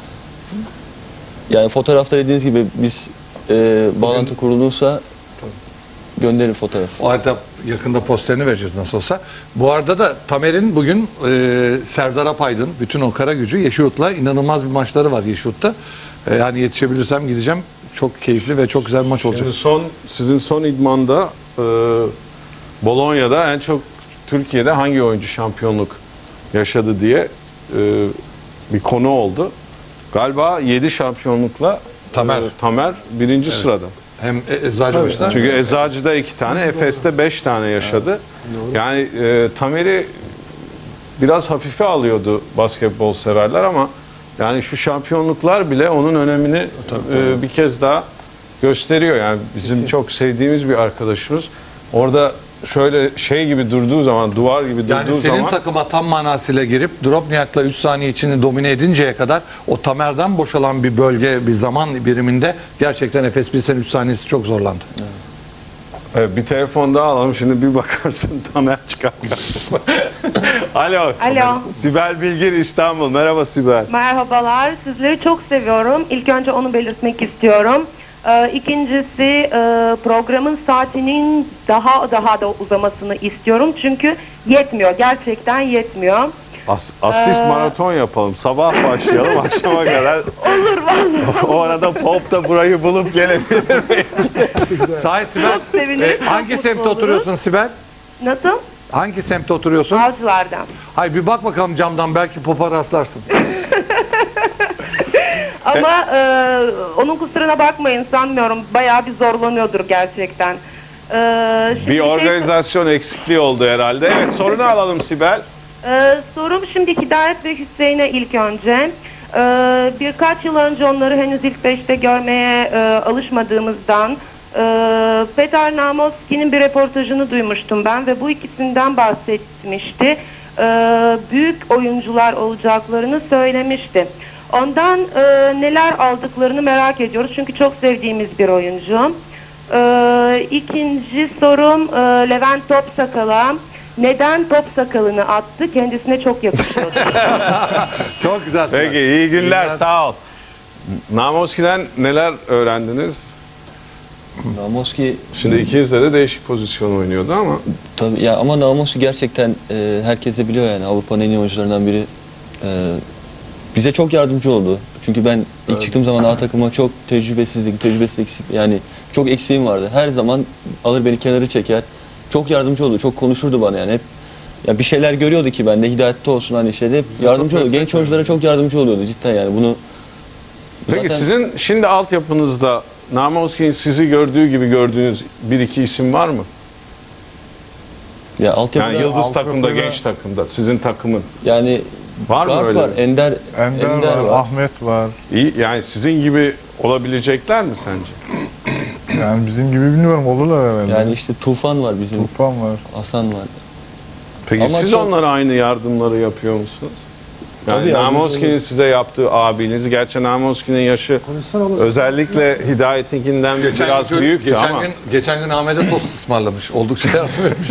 Yani fotoğrafta dediğiniz gibi biz e, bağlantı kurulursa gönderin fotoğraf. O arada yakında posterini vereceğiz nasıl olsa. Bu arada da Tamer'in bugün e, Serdar Apaydın, bütün o kara gücü Yeşilurt'la inanılmaz bir maçları var Yeşilurt'ta. E, yani yetişebilirsem gideceğim. Çok keyifli ve çok güzel bir maç olacak. Şimdi son sizin son idmanda e, Bolonya'da en çok Türkiye'de hangi oyuncu şampiyonluk yaşadı diye e, bir konu oldu. Galiba yedi şampiyonlukla Tamer. e, Tamer birinci Evet. sırada. Hem e, Eczacıbaşı'da. Çünkü Eczacı'da iki tane, Efes'te beş tane yaşadı. Yani e, Tamer'i biraz hafife alıyordu basketbol severler ama yani şu şampiyonluklar bile onun önemini e, bir kez daha gösteriyor. Yani bizim çok sevdiğimiz bir arkadaşımız. Orada şöyle şey gibi durduğu zaman, duvar gibi Yani durduğu senin zaman takıma tam manasıyla girip Drobniak'la üç saniye içini domine edinceye kadar o Tamer'den boşalan bir bölge, bir zaman biriminde gerçekten Efes Pilsen üç saniyesi çok zorlandı. Evet, bir telefon daha alalım. Şimdi bir bakarsın Tamer çıkar. Alo. Alo. Sibel Bilgin İstanbul. Merhaba Sibel. Merhabalar. Sizleri çok seviyorum. İlk önce onu belirtmek istiyorum. Ee, İkincisi e, programın saatinin daha daha da uzamasını istiyorum. Çünkü yetmiyor. Gerçekten yetmiyor. As asist Ee, maraton yapalım. Sabah başlayalım akşama kadar. Olur vallahi. O arada Pop da burayı bulup gelebilir belki. Sahi Sibel, sevinirim, e, çok hangi mutlu semtte oluruz. oturuyorsun Sibel? Nasıl? Hangi semtte oturuyorsun? Avcılardan. Hay bir bak bakalım camdan, belki Pop'a rastlarsın. Ama e, onun kusuruna bakmayın, sanmıyorum. Bayağı bir zorlanıyordur gerçekten. Ee, şimdi Bir organizasyon eksikliği oldu herhalde. Evet, sorunu alalım Sibel. Ee, sorum şimdi Hidayet ve Hüseyin'e ilk önce. Ee, birkaç yıl önce onları henüz ilk beşte görmeye e, alışmadığımızdan e, Petar Namoski'nin bir reportajını duymuştum ben ve bu ikisinden bahsetmişti. Ee, büyük oyuncular olacaklarını söylemişti. Ondan e, neler aldıklarını merak ediyoruz çünkü çok sevdiğimiz bir oyuncu. Ee, ikinci sorum e, Levent Topsakal'a. Neden top sakalını attı? Kendisine çok yakışıyordu. Çok güzel. Peki, iyi günler, sağ ol. Namoski'den neler öğrendiniz? Namoski... Şimdi ikinizde de değişik pozisyon oynuyordu ama. Tabii ya, ama Namoski gerçekten e, herkes de biliyor yani, Avrupa'nın en iyi oyuncularından biri. E, bize çok yardımcı oldu. Çünkü ben ilk Evet. çıktığım zaman A takıma çok tecrübesizlik, tecrübesizlik eksik, yani çok eksiğim vardı. Her zaman alır beni kenarı çeker. Çok yardımcı oldu, çok konuşurdu bana yani hep. Ya bir şeyler görüyordu ki bende, Hidayet'te olsun hani şeyde hep yardımcı oldu. Genç oyunculara çok yardımcı oluyordu cidden yani bunu. Peki zaten... sizin şimdi altyapınızda Namoski'nin sizi gördüğü gibi gördüğünüz bir iki isim var mı? Ya altyapıda, yani yıldız altyapıda... takımda, genç takımda, sizin takımın. Yani var mı öyle? Var, Ender, Ender, Ender var, var, Ahmet var. İyi, yani sizin gibi olabilecekler mi sence? Yani bizim gibi bilmiyorum, olurlar herhalde. Yani işte Tufan var bizim. Tufan var. Hasan var. Peki Ama siz çok... onlara aynı yardımları yapıyor musunuz? Yani Tabii Namoski'nin yardımcı size yaptığı abiniz, gerçi Namoski'nin yaşı özellikle Hidayet'inkinden biraz gün, büyüktü geçen ama. Gün, geçen gün Ahmet'e tost ısmarlamış. Oldukça yardım etmiş.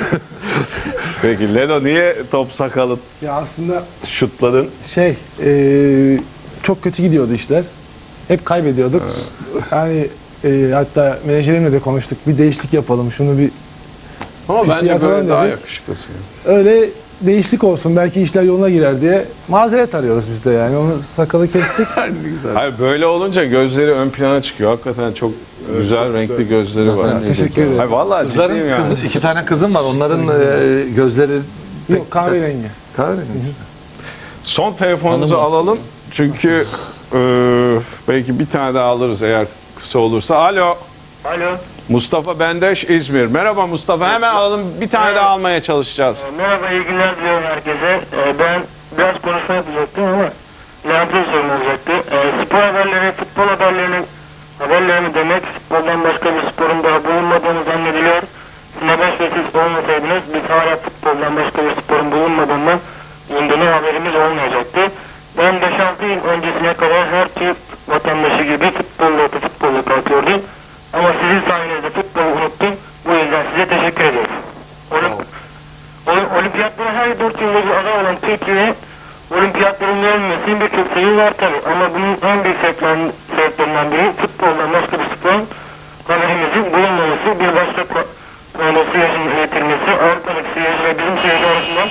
Peki Ledo, niye top sakalı Ya aslında şutladın? şey e, çok kötü gidiyordu işler. Hep kaybediyorduk. Yani e, hatta menajerimle de konuştuk. Bir değişiklik yapalım. Şunu bir Ama üstüne bence atalım böyle daha dedik. yakışıklısı. Öyle değişiklik olsun. Belki işler yoluna girer diye mazeret arıyoruz biz de yani. Onu sakalı kestik. Hayır, böyle olunca gözleri ön plana çıkıyor. Hakikaten çok güzel renkli gözleri var. Teşekkür ederim. Hayır, vallahi ciddiyim Kızların, yani. kız, iki tane kızım var. Onların e, gözleri... Yok, kahverengi. Kahverengi. Son telefonumuzu alalım. Çünkü e, belki bir tane daha alırız eğer kısa olursa. Alo. Alo. Mustafa Bendeş, İzmir. Merhaba Mustafa. Hemen alalım. Bir tane daha almaya çalışacağız. Merhaba, iyi günler diliyorum herkese. Ee, ben biraz konuşma yapacaktım ama Levent'e bir sorum olacaktı. Ee, spor haberleri, futbol haberlerinin haberlerini demek, futboldan başka bir sporun daha bulunmadığını zannediliyor. Sinebaş ve siz olmasaydınız biz hala futboldan başka bir sporun bulunmadığından indiğine haberimiz olmayacaktı. Ben beş altı yıl öncesine kadar her Türk vatandaşı gibi futbolla futbolla kalkıyordum. Ama sizin sayenizde futbolu unuttum. Bu yüzden size teşekkür ediyorum. Olimp Olim Olimpiyatlara her dört yılda bir aday olan Türkiye, olimpiyatların gelmemesinin birçok sebebi var tabi. Ama bunun en büyük sebeplerinden biri futboldan başka bir sporun haberimizin bulunmaması, bir başka konuda siyajın üretilmesi, Avrupa'daki siyaj ve bizim siyaj arasında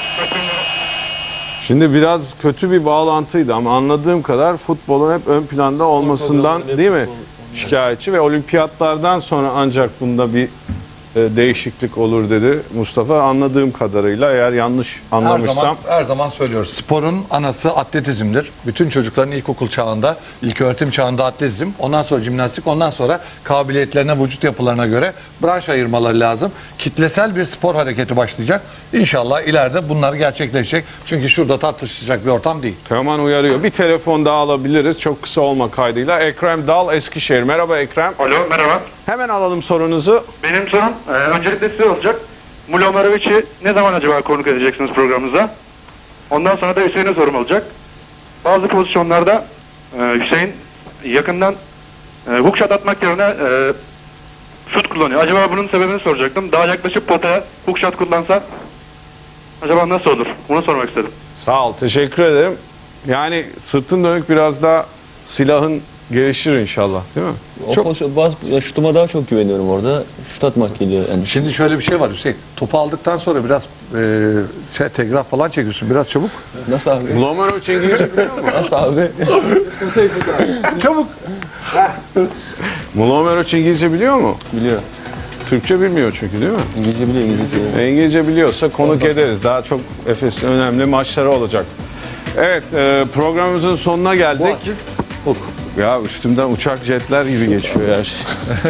Şimdi biraz kötü bir bağlantıydı ama anladığım kadar futbolun hep ön planda olmasından, değil mi, şikayetçi ve olimpiyatlardan sonra ancak bunda bir e, değişiklik olur dedi Mustafa. Anladığım kadarıyla, eğer yanlış anlamışsam. Her zaman, her zaman söylüyoruz. Sporun anası atletizmdir. Bütün çocukların ilkokul çağında, ilköğretim çağında atletizm, ondan sonra jimnastik, ondan sonra kabiliyetlerine, vücut yapılarına göre branş ayırmaları lazım. Kitlesel bir spor hareketi başlayacak. İnşallah ileride bunlar gerçekleşecek. Çünkü şurada tartışacak bir ortam değil. Teoman uyarıyor. Bir telefon daha alabiliriz. Çok kısa olma kaydıyla. Ekrem Dal, Eskişehir. Merhaba Ekrem. Alo, merhaba. Hemen alalım sorunuzu. Benim sorum e, öncelikle size olacak. Mulo Marovic'i ne zaman acaba konuk edeceksiniz programınıza? Ondan sonra da Hüseyin'e sorum olacak. Bazı pozisyonlarda e, Hüseyin yakından e, hook shot atmak yerine e, şut kullanıyor. Acaba bunun sebebini soracaktım. Daha yaklaşıp potaya hook shot kullansa acaba nasıl olur? Bunu sormak istedim. Sağ ol, teşekkür ederim. Yani sırtın dönük biraz daha silahın gelişir inşallah, değil mi? O pozisyon, bazı, ya şutuma daha çok güveniyorum orada. Şut atmak geliyor. Yani. Şimdi şöyle bir şey var Hüseyin. Topu aldıktan sonra biraz e, şey, telgraf falan çekiyorsun. Biraz çabuk. Nasıl abi? Blomerovic İngilizce biliyor mu? Nasıl abi? Çabuk. Blomerovic İngilizce biliyor mu? Biliyor. Türkçe bilmiyor çünkü, değil mi? İngilizce biliyor, İngilizce biliyor. E, İngilizce biliyorsa konuk ederiz. Daha çok Efes'in önemli maçları olacak. Evet, e, programımızın sonuna geldik. Bu asist hook. Ya üstümden uçak jetler gibi geçiyor her şey.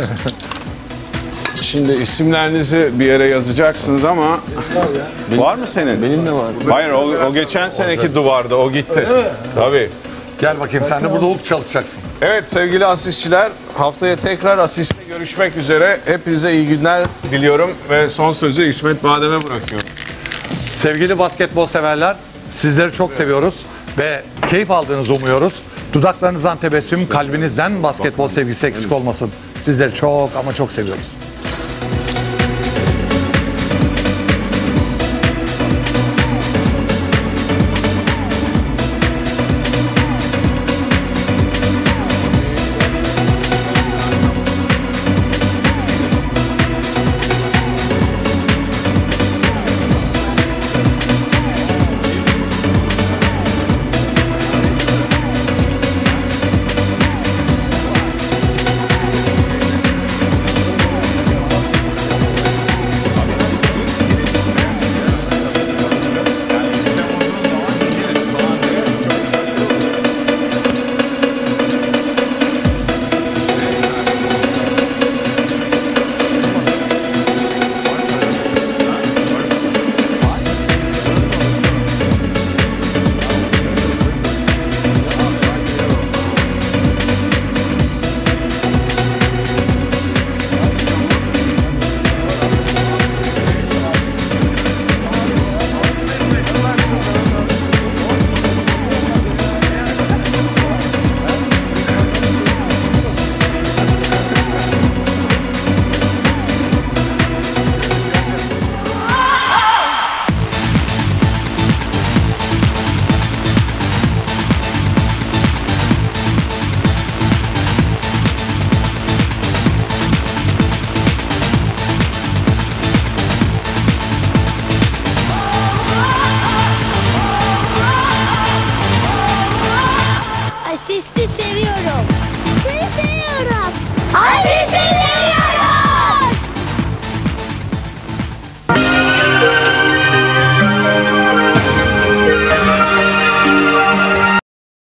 Şimdi isimlerinizi bir yere yazacaksınız ama var mı senin? Benim de var. Hayır, o, o geçen seneki duvarda, o gitti. Tabii. Gel bakayım, sen de burada hook çalışacaksın. Evet sevgili asistçiler, haftaya tekrar asiste görüşmek üzere. Hepinize iyi günler diliyorum ve son sözü İsmet Badem'e bırakıyorum. Sevgili basketbol severler, sizleri çok seviyoruz ve keyif aldığınızı umuyoruz. Dudaklarınızdan tebessüm, kalbinizden basketbol sevgisi eksik olmasın. Sizleri çok ama çok seviyoruz.